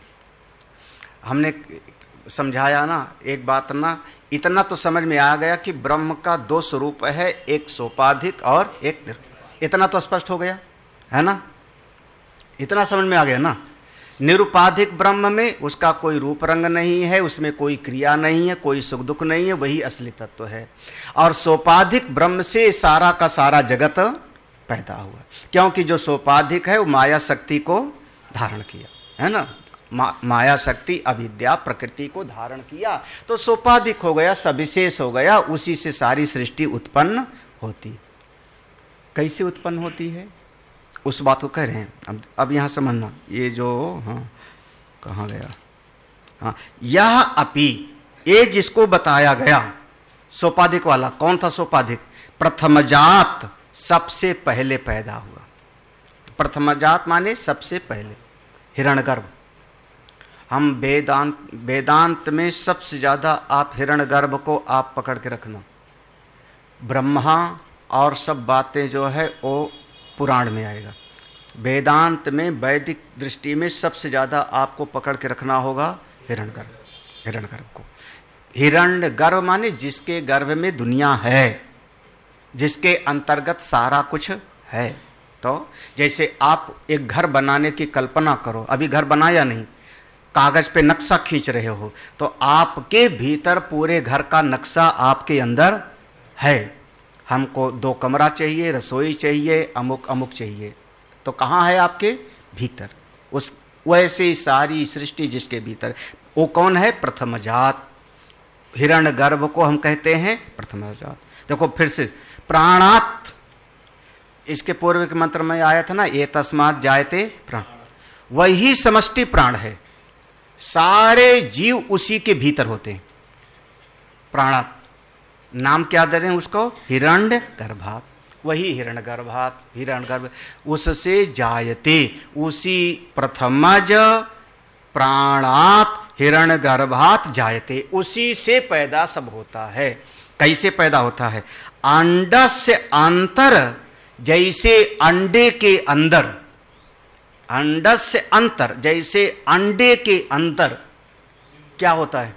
हमने समझाया ना एक बात ना, इतना तो समझ में आ गया कि ब्रह्म का दो स्वरूप है, एक सोपाधिक और एक निरुपाधिक। इतना तो स्पष्ट हो गया है ना, इतना समझ में आ गया ना। निरुपाधिक ब्रह्म में उसका कोई रूप रंग नहीं है, उसमें कोई क्रिया नहीं है, कोई सुख दुख नहीं है, वही असली तत्व है। और सोपाधिक ब्रह्म से सारा का सारा जगत पैदा हुआ, क्योंकि जो सोपाधिक है वो माया शक्ति को धारण किया है ना। मा, माया शक्ति अविद्या प्रकृति को धारण किया तो सोपाधिक हो गया, सविशेष हो गया, उसी से सारी सृष्टि उत्पन्न होती। कैसे उत्पन्न होती है उस बात को कह रहे हैं। अब अब यहाँ समझना, ये जो हाँ कहाँ गया, हाँ यह अपि, ये जिसको बताया गया सोपाधिक वाला, कौन था सोपाधिक? प्रथमजात, सबसे पहले पैदा हुआ। प्रथमजात माने सबसे पहले, हिरण्यगर्भ। हम वेदांत वेदांत में सबसे ज़्यादा आप हिरण्यगर्भ को आप पकड़ के रखना। ब्रह्मा और सब बातें जो है वो पुराण में आएगा। वेदांत में वैदिक दृष्टि में सबसे ज़्यादा आपको पकड़ के रखना होगा हिरण्यगर्भ, हिरण्यगर्भ को। हिरण्यगर्भ माने जिसके गर्भ में दुनिया है, जिसके अंतर्गत सारा कुछ है। तो जैसे आप एक घर बनाने की कल्पना करो, अभी घर बनाया नहीं, कागज पे नक्शा खींच रहे हो, तो आपके भीतर पूरे घर का नक्शा आपके अंदर है। हमको दो कमरा चाहिए, रसोई चाहिए, अमुक अमुक चाहिए, तो कहाँ है? आपके भीतर। उस वैसे सारी सृष्टि जिसके भीतर, वो कौन है? प्रथमजात। हिरण्यगर्भ को हम कहते हैं प्रथमजात। देखो फिर से, प्राणात, इसके पूर्व के मंत्र में आया था ना, ये तस्मात् जायते प्राण, वही समष्टि प्राण है। सारे जीव उसी के भीतर होते हैं। प्राणात नाम क्या दे रहे हैं उसको? हिरण्य गर्भात। वही हिरण्यगर्भात, हिरण्यगर्भ उससे जायते, उसी प्रथमज प्राणात हिरण्यगर्भात जायते, उसी से पैदा सब होता है। कैसे पैदा होता है? अंडस्य अंतर, जैसे अंडे के अंदर, अंडस्य अंतर जैसे अंडे के अंदर क्या होता है?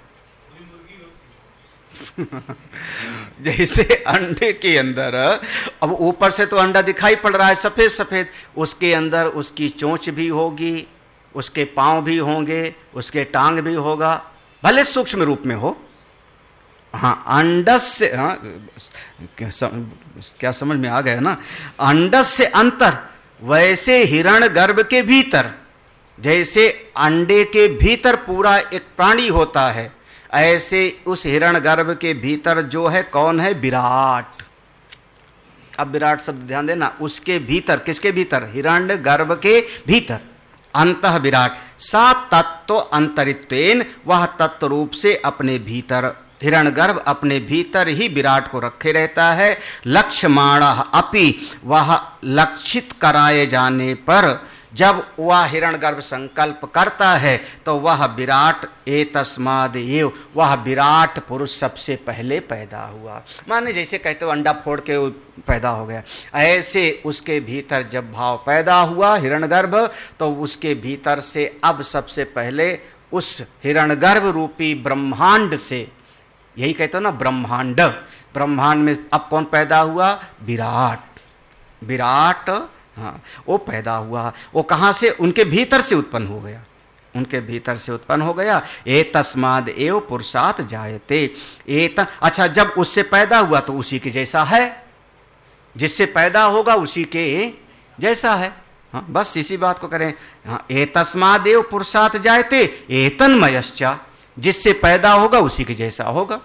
जैसे अंडे के अंदर, अब ऊपर से तो अंडा दिखाई पड़ रहा है सफेद सफेद, उसके अंदर उसकी चोंच भी होगी, उसके पांव भी होंगे, उसके टांग भी होगा, भले सूक्ष्म रूप में हो। हाँ, अंडस से, हाँ क्या, सम, क्या समझ में आ गया ना? अंडस से अंतर, वैसे हिरण गर्भ के भीतर, जैसे अंडे के भीतर पूरा एक प्राणी होता है, ऐसे उस हिरण गर्भ के भीतर जो है कौन है? विराट। अब विराट शब्द ध्यान देना, उसके भीतर, किसके भीतर? हिरण्य गर्भ के भीतर, अंतः विराट, सा तत्व अंतरित्वेन, वह तत्व रूप से अपने भीतर, हिरण्यगर्भ अपने भीतर ही विराट को रखे रहता है। लक्ष्यमाणः अपि, वह लक्षित कराए जाने पर, जब वह हिरण्यगर्भ संकल्प करता है तो वह विराट एतस्माद् एव, वह विराट पुरुष सबसे पहले पैदा हुआ। माने जैसे कहते हो अंडा फोड़ के पैदा हो गया, ऐसे उसके भीतर जब भाव पैदा हुआ हिरण्यगर्भ, तो उसके भीतर से अब सबसे पहले उस हिरण्यगर्भ रूपी ब्रह्मांड से, यही कहते हो ना ब्रह्मांड, ब्रह्मांड में अब कौन पैदा हुआ? विराट। विराट, हाँ, वो पैदा हुआ। वो कहाँ से? उनके भीतर से उत्पन्न हो गया, उनके भीतर से उत्पन्न हो गया। ए तस्माद एव पुरुषात जायते, ए त, अच्छा, जब उससे पैदा हुआ तो उसी के जैसा है, जिससे पैदा होगा उसी के जैसा है। हाँ, बस इसी बात को करें। हाँ, ए तस्माद एव पुरुषात जायते एतन्मयश्च, जिससे पैदा होगा उसी के जैसा होगा।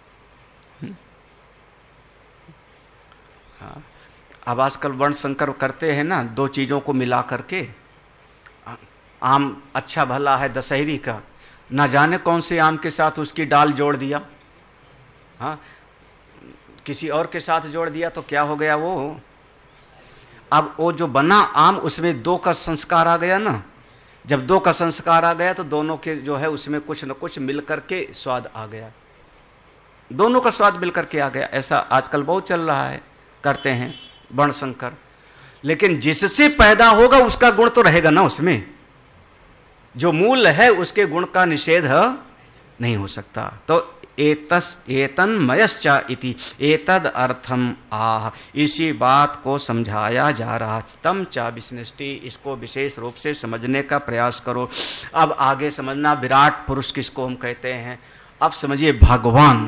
हाँ, अब आजकल वर्ण संकर करते हैं ना, दो चीजों को मिला करके। आम अच्छा भला है दशहरी का, ना जाने कौन से आम के साथ उसकी डाल जोड़ दिया, हाँ, किसी और के साथ जोड़ दिया तो क्या हो गया वो? अब वो जो बना आम, उसमें दो का संस्कार आ गया ना। जब दो का संस्कार आ गया तो दोनों के जो है उसमें कुछ न कुछ मिल करके स्वाद आ गया, दोनों का स्वाद मिल करके आ गया। ऐसा आजकल बहुत चल रहा है, करते हैं वर्ण संकर। लेकिन जिससे पैदा होगा उसका गुण तो रहेगा ना उसमें, जो मूल है उसके गुण का निषेध नहीं हो सकता। तो एतस एतन्मयश्च इति एतद अर्थम आह, इसी बात को समझाया जा रहा। तम चा विष्णुष्टि, इसको विशेष रूप से समझने का प्रयास करो। अब आगे समझना विराट पुरुष किसको हम कहते हैं। अब समझिए भगवान,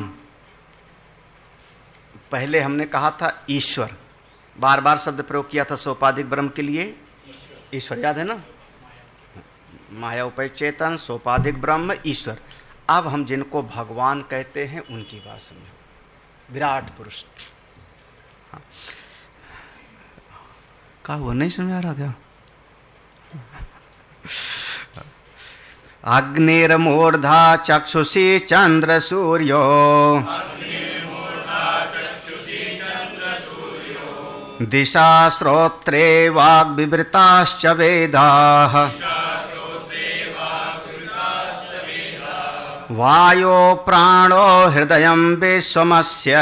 पहले हमने कहा था ईश्वर, बार बार शब्द प्रयोग किया था सोपाधिक ब्रह्म के लिए, ईश्वर याद है ना, माया उपय चेतन, सोपाधिक ब्रह्म, ईश्वर। अब हम जिनको भगवान कहते हैं उनकी बात समझो, विराट पुरुष। हाँ, क्या वो नहीं समझ आ रहा क्या? अग्निर्मूर्धा चक्षुषी चंद्र सूर्यो, दिशा श्रोत्रे वाग्विवृताश्च वेदाः, वायो प्राणो हृदयं विश्वमस्य,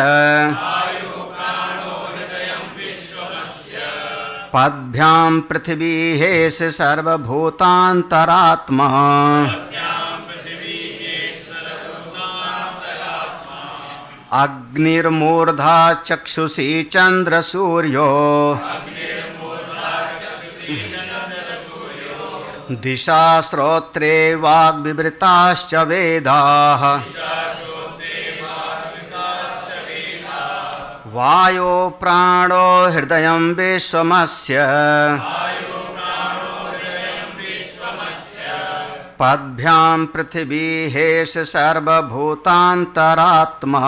पद्भ्यां पृथिवी हेष सर्वभूतान्तरात्मा, अग्निर्मूर्धा चक्षुषी चंद्र सूर्यो, दिशा श्रोत्रे वाग्विवृताश्च वेदाः, वायो प्राणो हृदयं विश्वमस्य, पद्भ्यां पृथिवी हेष सर्वभूतान्तरात्मा।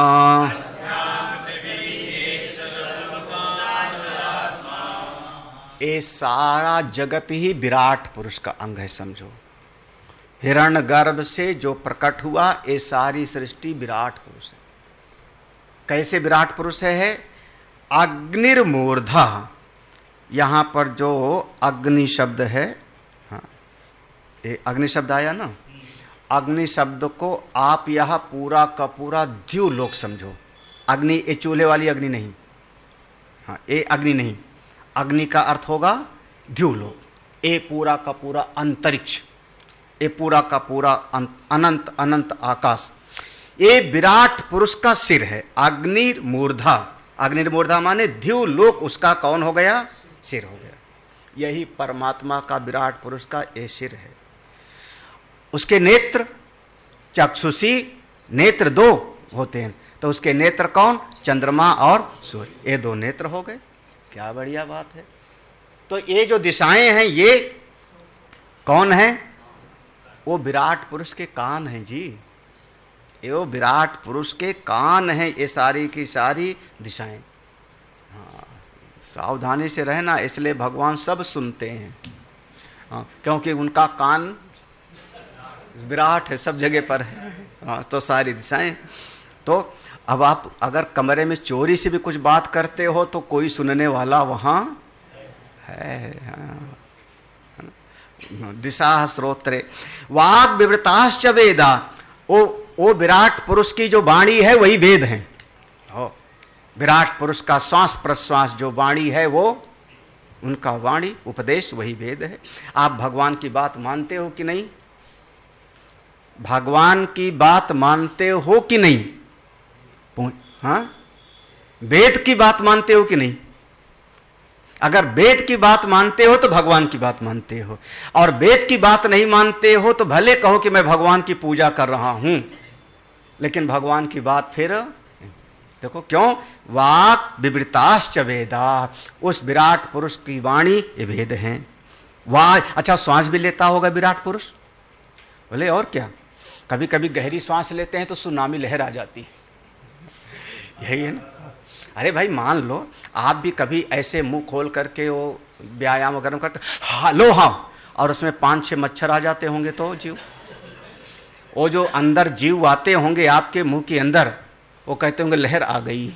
ये सारा जगत ही विराट पुरुष का अंग है, समझो। हिरण्य गर्भ से जो प्रकट हुआ, ये सारी सृष्टि विराट पुरुष है। कैसे विराट पुरुष है? अग्निर्मूर्धा, यहां पर जो अग्नि शब्द है, हाँ ये अग्नि शब्द आया ना, अग्नि शब्द को आप यह पूरा का पूरा द्युलोक समझो। अग्नि ये चूल्हे वाली अग्नि नहीं, हाँ ये अग्नि नहीं, अग्नि का अर्थ होगा द्युलोक, ये पूरा का पूरा अंतरिक्ष, ये पूरा का पूरा अनंत अनंत आकाश, ये विराट पुरुष का सिर है। अग्निर्मूर्धा, अग्निर्मूर्धा माने द्युलोक उसका कौन हो गया? सिर हो गया। यही परमात्मा का विराट पुरुष का ये सिर है। उसके नेत्र चक्षुषी, नेत्र दो होते हैं, तो उसके नेत्र कौन? चंद्रमा और सूर्य, ये दो नेत्र हो गए। क्या बढ़िया बात है। तो ये जो दिशाएं हैं ये कौन है? वो विराट पुरुष के कान हैं जी, ये वो विराट पुरुष के कान हैं, ये सारी की सारी दिशाएं। हाँ सावधानी से रहना, इसलिए भगवान सब सुनते हैं, हाँ क्योंकि उनका कान विराट है, सब जगह पर है। हाँ तो सारी दिशाएं। तो अब आप अगर कमरे में चोरी से भी कुछ बात करते हो तो कोई सुनने वाला वहां है। हाँ। दिशा श्रोत्रे वाग विवृताश्च वेदा, वो वो विराट पुरुष की जो वाणी है वही वेद है। हो विराट पुरुष का श्वास प्रश्वास जो वाणी है वो उनका वाणी उपदेश वही वेद है। आप भगवान की बात मानते हो कि नहीं? भगवान की बात मानते हो कि नहीं? हाँ वेद की बात मानते हो कि नहीं? अगर वेद की बात मानते हो तो भगवान की बात मानते हो, और वेद की बात नहीं मानते हो तो भले कहो कि मैं भगवान की पूजा कर रहा हूं, लेकिन भगवान की बात फिर देखो क्यों? वाक विवृताश्च वेदा, उस विराट पुरुष की वाणी ये वेद हैं। वाह अच्छा, श्वास भी लेता होगा विराट पुरुष? बोले और क्या, कभी कभी गहरी श्वास लेते हैं तो सुनामी लहर आ जाती है, यही है ना। अरे भाई मान लो आप भी कभी ऐसे मुंह खोल करके वो व्यायाम वगैरह करते, हाँ लो हाँ, और उसमें पांच छह मच्छर आ जाते होंगे तो जीव, वो जो अंदर जीव आते होंगे आपके मुंह के अंदर, वो कहते होंगे लहर आ गई।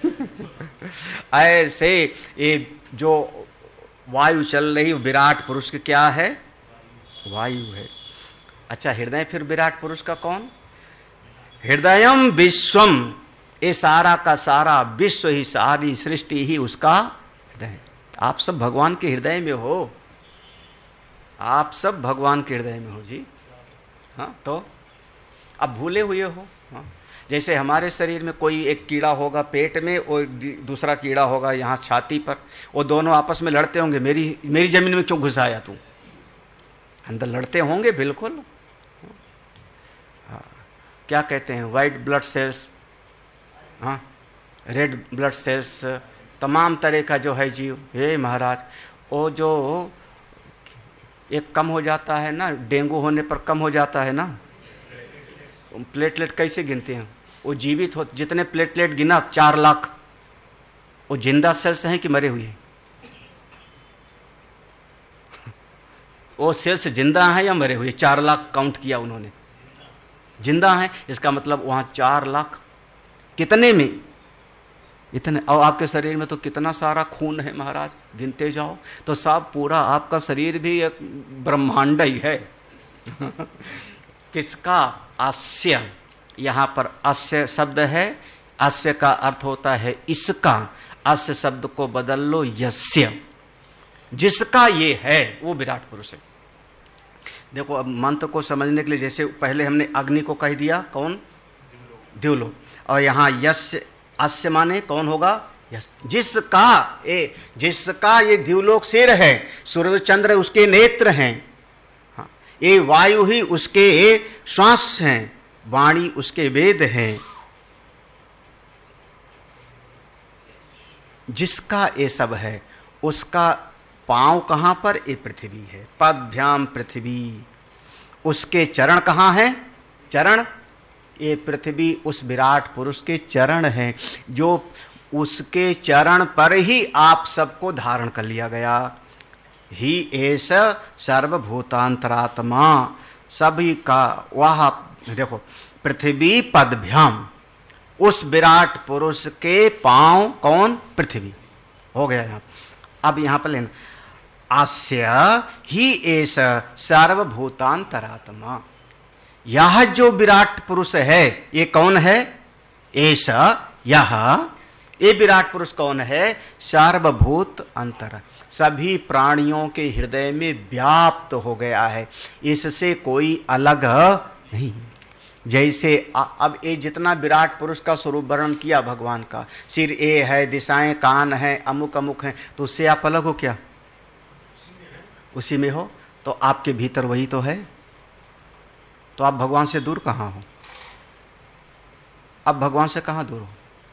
ऐसे ये जो वायु चल रही विराट पुरुष की क्या है? वायु है। अच्छा हृदय फिर विराट पुरुष का कौन? हृदयम विश्वम, ये सारा का सारा विश्व ही, सारी सृष्टि ही उसका हृदय। आप सब भगवान के हृदय में हो, आप सब भगवान के हृदय में हो जी। हाँ तो अब भूले हुए हो। हाँ जैसे हमारे शरीर में कोई एक कीड़ा होगा पेट में, और दूसरा कीड़ा होगा यहाँ छाती पर, वो दोनों आपस में लड़ते होंगे, मेरी मेरी जमीन में क्यों घुस आया तू, अंदर लड़ते होंगे बिल्कुल। हाँ क्या कहते हैं, वाइट ब्लड सेल्स, हाँ रेड ब्लड सेल्स, तमाम तरह का जो है जीव। हे महाराज वो जो एक कम हो जाता है ना, डेंगू होने पर कम हो जाता है ना, प्लेटलेट कैसे गिनते हैं? वो जीवित हो, जितने प्लेटलेट गिना चार लाख, वो जिंदा सेल्स हैं कि मरे हुए हैं? वो सेल्स जिंदा हैं या मरे हुए? चार लाख काउंट किया उन्होंने, जिंदा हैं, इसका मतलब वहां चार लाख कितने में इतने। और आपके शरीर में तो कितना सारा खून है महाराज, गिनते जाओ तो सब पूरा आपका शरीर भी एक ब्रह्मांड ही है। किसका? अस्य, यहाँ पर अस्य शब्द है, अस्य का अर्थ होता है इसका, अस्य शब्द को बदल लो यस्य, जिसका ये है वो विराट पुरुष है। देखो अब मंत्र को समझने के लिए, जैसे पहले हमने अग्नि को कह दिया कौन? द्युलोक, और यहाँ यस्य, अस्य माने कौन होगा? यस, जिसका ए जिसका ये द्युलोक सिर है, सूर्य चंद्र उसके नेत्र हैं, हाँ ये वायु ही उसके श्वास हैं, वाणी उसके वेद हैं, जिसका ये सब है उसका पांव कहाँ पर? ये पृथ्वी है, पदभ्याम पृथ्वी। उसके चरण कहाँ हैं? चरण, ये पृथ्वी उस विराट पुरुष के चरण हैं, जो उसके चरण पर ही आप सबको धारण कर लिया गया। ही एष सर्वभूतांतरात्मा, सभी का वह देखो पृथ्वी पदभ्याम, उस विराट पुरुष के पांव कौन? पृथ्वी। हो गया यहां। अब यहां पर लेना, आस्य ही एष सर्वभूतांतरात्मा। यह जो विराट पुरुष है ये कौन है? एष, यह, ये विराट पुरुष कौन है? सर्वभूत अंतर, सभी प्राणियों के हृदय में व्याप्त हो गया है, इससे कोई अलग नहीं। जैसे अब ये जितना विराट पुरुष का स्वरूप वर्णन किया भगवान का, सिर ए है, दिशाएं कान है, अमुक अमुक है, तो उससे आप अलग हो क्या? उसी में हो। तो आपके भीतर वही तो है, तो आप भगवान से दूर कहाँ हो? अब भगवान से कहाँ दूर हो?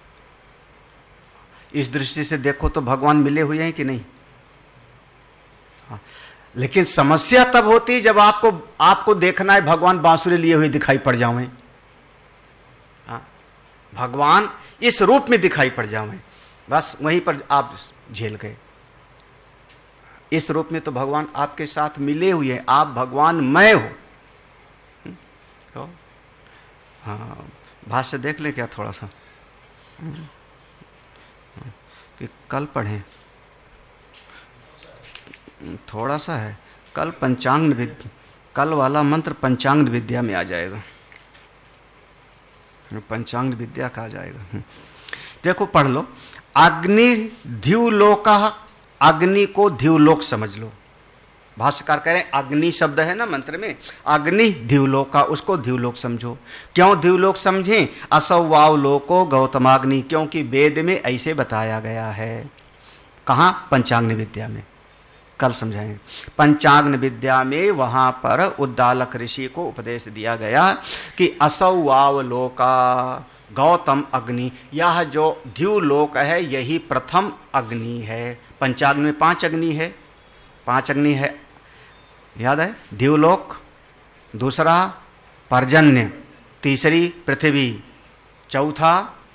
इस दृष्टि से देखो तो भगवान मिले हुए हैं कि नहीं? हाँ। लेकिन समस्या तब होती है जब आपको आपको देखना है भगवान बांसुरी लिए हुए दिखाई पड़ जावें। हाँ, भगवान इस रूप में दिखाई पड़ जावें, बस वहीं पर आप झेल गए। इस रूप में तो भगवान आपके साथ मिले हुए हैं, आप भगवान मैं हो। तो हाँ, भाष्य देख लें क्या थोड़ा सा कि कल पढ़ें? थोड़ा सा है, कल पंचांग विद्या, कल वाला मंत्र पंचांग विद्या में आ जाएगा, पंचांग विद्या का आ जाएगा। देखो पढ़ लो, अग्नि द्युलोक, अग्नि को द्युलोक समझ लो। भाष्यकार कह रहे हैं अग्नि शब्द है ना मंत्र में, अग्नि द्युलोका, उसको द्युलोक समझो। क्यों द्युलोक समझें? असौ वाव लोको गौतमाग्नि, क्योंकि वेद में ऐसे बताया गया है। कहाँ? पंचांग विद्या में, कल समझाएंगे। पंचांग विद्या में वहां पर उद्दालक ऋषि को उपदेश दिया गया कि असौ वाव लोका गौतम अग्नि, यह जो द्युलोक है यही प्रथम अग्नि है। पंचांग में पांच अग्नि है, पांच अग्नि है, याद है? द्युलोक, दूसरा पर्जन्य, तीसरी पृथ्वी, चौथा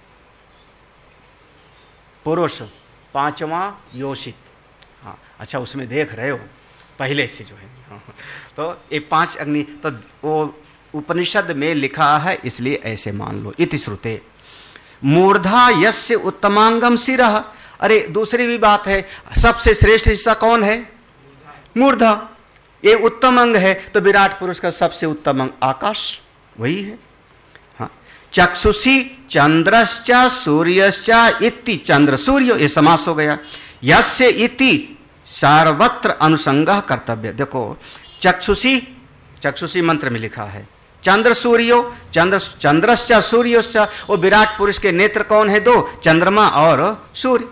पुरुष, पांचवा योषित। हाँ, अच्छा उसमें देख रहे हो पहले से जो है। हाँ, तो ये पांच अग्नि तो वो उपनिषद में लिखा है, इसलिए ऐसे मान लो। इति श्रुते मूर्धा यस्य उत्तमांगम शिरः। अरे दूसरी भी बात है, सबसे श्रेष्ठ हिस्सा कौन है? मूर्धा, ये उत्तम अंग है, तो विराट पुरुष का सबसे उत्तम अंग आकाश वही है। हाँ, चक्षुषी चंद्रश्च सूर्यश्च इति, चंद्र सूर्य ये समास हो गया। यस्य इति सर्वत्र अनुसंगः कर्तव्य। देखो चक्षुषी, चक्षुषी मंत्र में लिखा है चंद्र सूर्यो, चंद्र चंद्रश्च सूर्यश्च, वो विराट पुरुष के नेत्र कौन है? दो, चंद्रमा और सूर्य।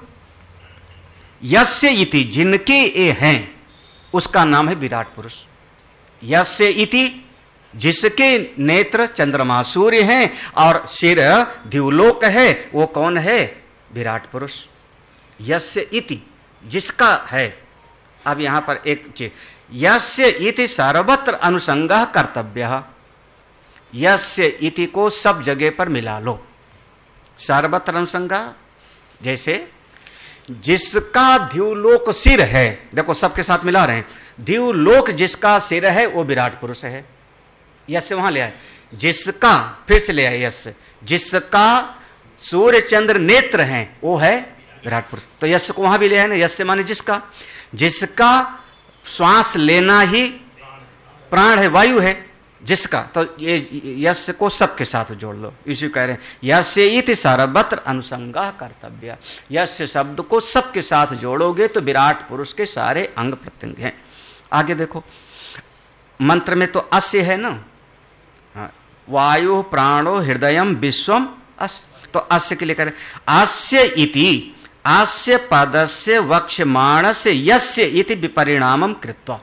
यस्य इति, जिनके ये हैं उसका नाम है विराट पुरुष। यस्य इति, जिसके नेत्र चंद्रमा सूर्य हैं और सिर द्युलोक है, वो कौन है? विराट पुरुष। यस्य इति, जिसका है। अब यहां पर एक चीज, यस्य इति सर्वत्र अनुसंगः कर्तव्यः। यस्य इति को सब जगह पर मिला लो। सर्वत्र अनुसंगः, जैसे जिसका द्युलोक सिर है, देखो सबके साथ मिला रहे हैं, द्युलोक जिसका सिर है वो विराट पुरुष है। यस्य वहां ले आए, जिसका, फिर से ले आए यस्य, जिसका सूर्य चंद्र नेत्र हैं वो है विराट पुरुष। तो यस्य को वहां भी ले आए ना, यस्य माने जिसका, जिसका श्वास लेना ही प्राण है, वायु है जिसका, तो ये यस्य को सबके साथ जोड़ लो। इसी कह रहे हैं यस्य इति सर्वत्र अनुसंगः कर्तव्य। यस्य शब्द को सबके साथ जोड़ोगे तो विराट पुरुष के सारे अंग प्रत्यंग हैं। आगे देखो मंत्र में तो अस्य है ना, वायु प्राणो हृदयम विश्वम अस, तो अस्य के लिए करें अस्य इति, अस्य पदस्य वक्ष्यमाणस्य यस्य इति विपरिणामम कृत्वा।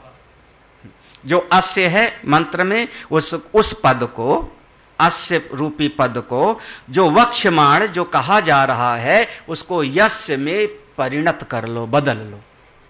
जो अस्य है मंत्र में, उस उस पद को, अस्य रूपी पद को जो वक्ष्यमाण जो कहा जा रहा है उसको यस्य में परिणत कर लो, बदल लो।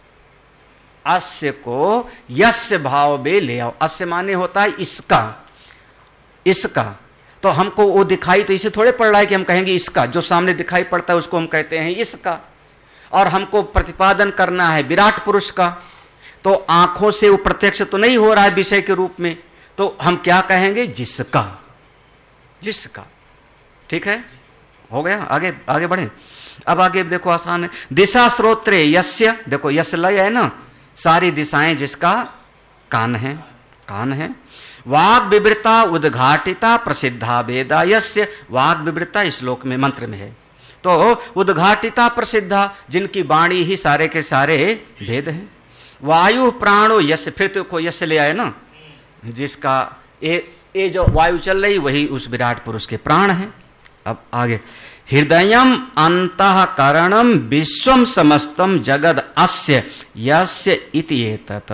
अस्य को यस्य भाव में ले आओ। अस्य माने होता है इसका, इसका। तो हमको वो दिखाई तो इसे थोड़े पड़ रहा है कि हम कहेंगे इसका, जो सामने दिखाई पड़ता है उसको हम कहते हैं इसका। और हमको प्रतिपादन करना है विराट पुरुष का, तो आंखों से वो प्रत्यक्ष तो नहीं हो रहा है विषय के रूप में, तो हम क्या कहेंगे? जिसका, जिसका। ठीक है, हो गया, आगे आगे बढ़े। अब आगे देखो आसान है। दिशा श्रोत्रे यस्य, देखो यस लय है ना, सारी दिशाएं जिसका कान है, कान है। वाग विवृता उद्घाटिता प्रसिद्धा वेदा यस्य, वाग विवृता श्लोक में मंत्र में है। तो उद्घाटिता प्रसिद्धा, जिनकी वाणी ही सारे के सारे वेद हैं। वायु प्राणो यस्य, फिर तो को यस्य ले आए ना, जिसका ये ये जो वायु चल रही वही उस विराट पुरुष के प्राण हैं। अब आगे, हृदयम अंतःकरणम विश्वम समस्तम जगद अस्य यस्य इति एतत्।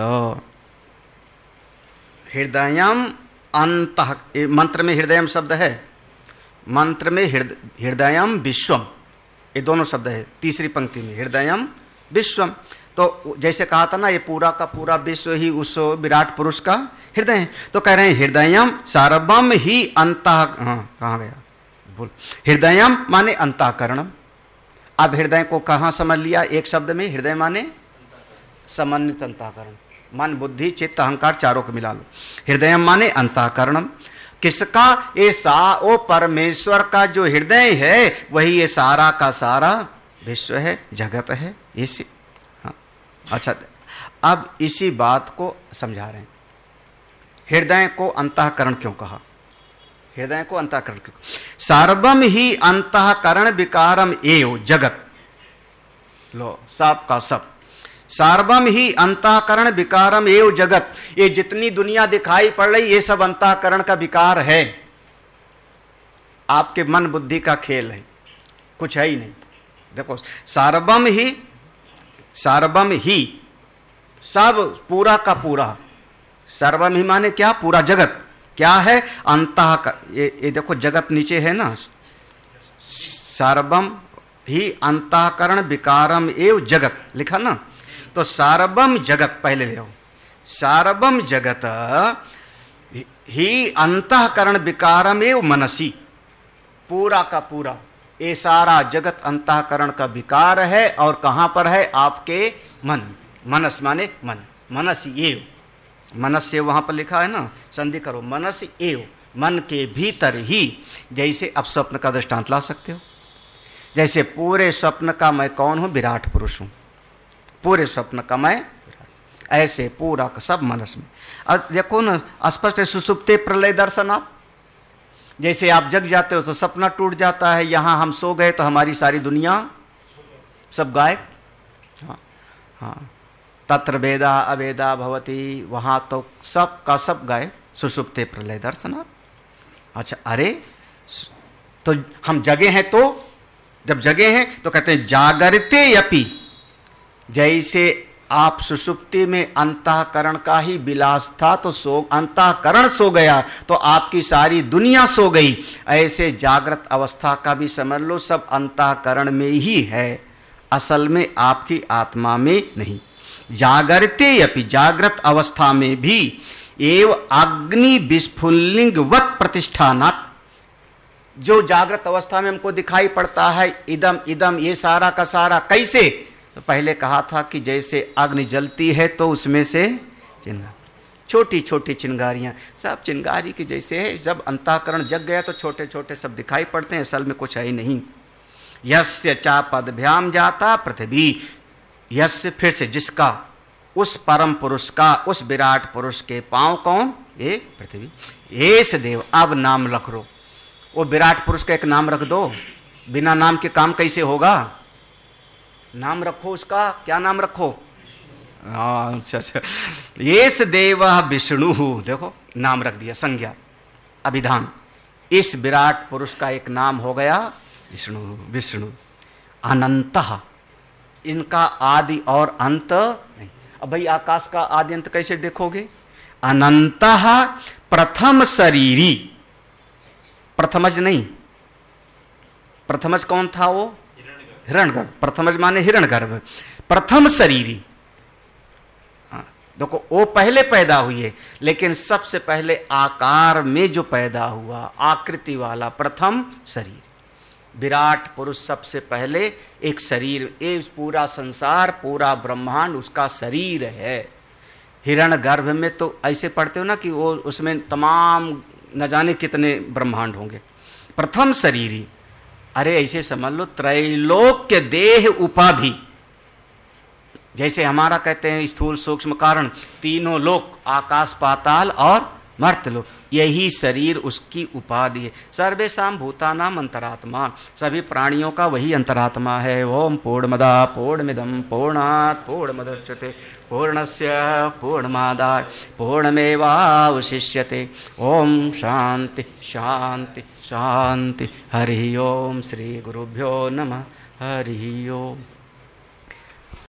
हृदयम अंतः, मंत्र में हृदयम शब्द है, मंत्र में हृदयम विश्वम, ये दोनों शब्द है तीसरी पंक्ति में, हृदयम विश्वम। तो जैसे कहा था ना, ये पूरा का पूरा विश्व ही उस विराट पुरुष का हृदय है। तो कह रहे हैं हृदयम सार्वम ही अंतः, हाँ कहाँ गया बोल, हृदयम माने अंतःकरणम। अब हृदय को कहाँ समझ लिया एक शब्द में, हृदय माने समन्वित अंतःकरण, मन बुद्धि चित्त अहंकार चारों को मिला लो। हृदय माने अंतःकरणम, किसका, ये सा ओ परमेश्वर का जो हृदय है वही ये सारा का सारा विश्व है, जगत है, इसी। हाँ अच्छा, अब इसी बात को समझा रहे हैं। हृदय को अंतःकरण क्यों कहा, हृदय को अंतःकरण क्यों? सर्वम ही अंतःकरण विकारम एव जगत, लो सब का सब, सर्वम ही अंतःकरण विकारम एव जगत। ये जितनी दुनिया दिखाई पड़ रही ये सब अंतःकरण का विकार है, आपके मन बुद्धि का खेल है, कुछ है ही नहीं। देखो सर्वम ही, सर्वम ही सब पूरा का पूरा, सर्वम ही माने क्या, पूरा जगत क्या है, अंतः, ये, ये देखो जगत नीचे है ना, सर्वम ही अंतःकरण विकारम एव जगत लिखा ना, तो सार्वम जगत पहले ले आओ, सार्वम जगत ही अंतःकरण विकारम एव मनसी, पूरा का पूरा ये सारा जगत अंतःकरण का विकार है। और कहां पर है, आपके मन, मनस माने मन, मनस एव, मनस से वहां पर लिखा है ना, संधि करो, मनस एव, मन के भीतर ही। जैसे अब स्वप्न का दृष्टांत ला सकते हो, जैसे पूरे स्वप्न का मैं कौन हूं, विराट पुरुष हूं, पूरे स्वप्न का मैं, ऐसे पूरा का सब मनस में। अब देखो ना स्पष्ट है, सुसुप्ते प्रलय दर्शनात्, जैसे आप जग जाते हो तो सपना टूट जाता है, यहां हम सो गए तो हमारी सारी दुनिया सब गायब। हाँ हाँ, तत्र वेदा अवेदा भवती, वहां तो सब का सब गायब, सुसुप्ते प्रलय दर्शनात्। अच्छा, अरे तो हम जगे हैं, तो जब जगे हैं तो कहते हैं जागरते अपि, जैसे आप सुषुप्ति में अंतःकरण का ही विलास था तो सो, अंतःकरण सो गया तो आपकी सारी दुनिया सो गई। ऐसे जागृत अवस्था का भी समझ लो, सब अंतःकरण में ही है, असल में आपकी आत्मा में नहीं। जागरते अपि, जागृत अवस्था में भी, एव अग्नि विस्फुलिंगवत प्रतिष्ठानात्, जो जागृत अवस्था में हमको दिखाई पड़ता है इदम इदम, ये सारा का सारा कैसे, तो पहले कहा था कि जैसे अग्नि जलती है तो उसमें से चिंगारी, छोटी छोटी चिंगारियां, सब चिंगारी की जैसे है। जब अंतःकरण जग गया तो छोटे छोटे सब दिखाई पड़ते हैं, असल में कुछ है ही नहीं। यस्य चा पदभ्याम जाता पृथ्वी, यस्य फिर से जिसका, उस परम पुरुष का, उस विराट पुरुष के पांव कौन, ये पृथ्वी। एस देव, अब नाम रख लो, वो विराट पुरुष का एक नाम रख दो, बिना नाम के काम कैसे होगा, नाम रखो उसका, क्या नाम रखो, अच्छा अच्छा, येस देव विष्णु, देखो नाम रख दिया, संज्ञा अभिधान, इस विराट पुरुष का एक नाम हो गया विष्णु। विष्णु अनंतः, इनका आदि और अंत नहीं। अब भाई आकाश का आदि अंत कैसे देखोगे, अनंतः प्रथम शरीरी, प्रथमज नहीं, प्रथमज कौन था वो, हिरण्यगर्भ, प्रथमज माने हिरण्यगर्भ, प्रथम शरीरी। देखो वो पहले पैदा हुई है, लेकिन सबसे पहले आकार में जो पैदा हुआ, आकृति वाला प्रथम शरीर, विराट पुरुष सबसे पहले एक शरीर, एक पूरा संसार, पूरा ब्रह्मांड उसका शरीर है। हिरण्यगर्भ में तो ऐसे पढ़ते हो ना कि वो उसमें तमाम न जाने कितने ब्रह्मांड होंगे। प्रथम शरीरी, अरे ऐसे समझ लो, त्रैलोक्य देह उपाधि, जैसे हमारा कहते हैं स्थूल सूक्ष्म कारण, तीनों लोक, आकाश पाताल और मर्त्यलोक, यही शरीर उसकी उपाधि है। सर्वेषां भूतानां अंतरात्मा, सभी प्राणियों का वही अंतरात्मा है। ओम पूर्णमदा पूर्णमिदं पूर्णात् पूर्णमुदच्यते पूर्णस्य पूर्णमादाय पूर्णमेवावशिष्यते। ओम शांति शांति शांति। हरि ओम। श्री गुरुभ्यो नमः। हरि ओम।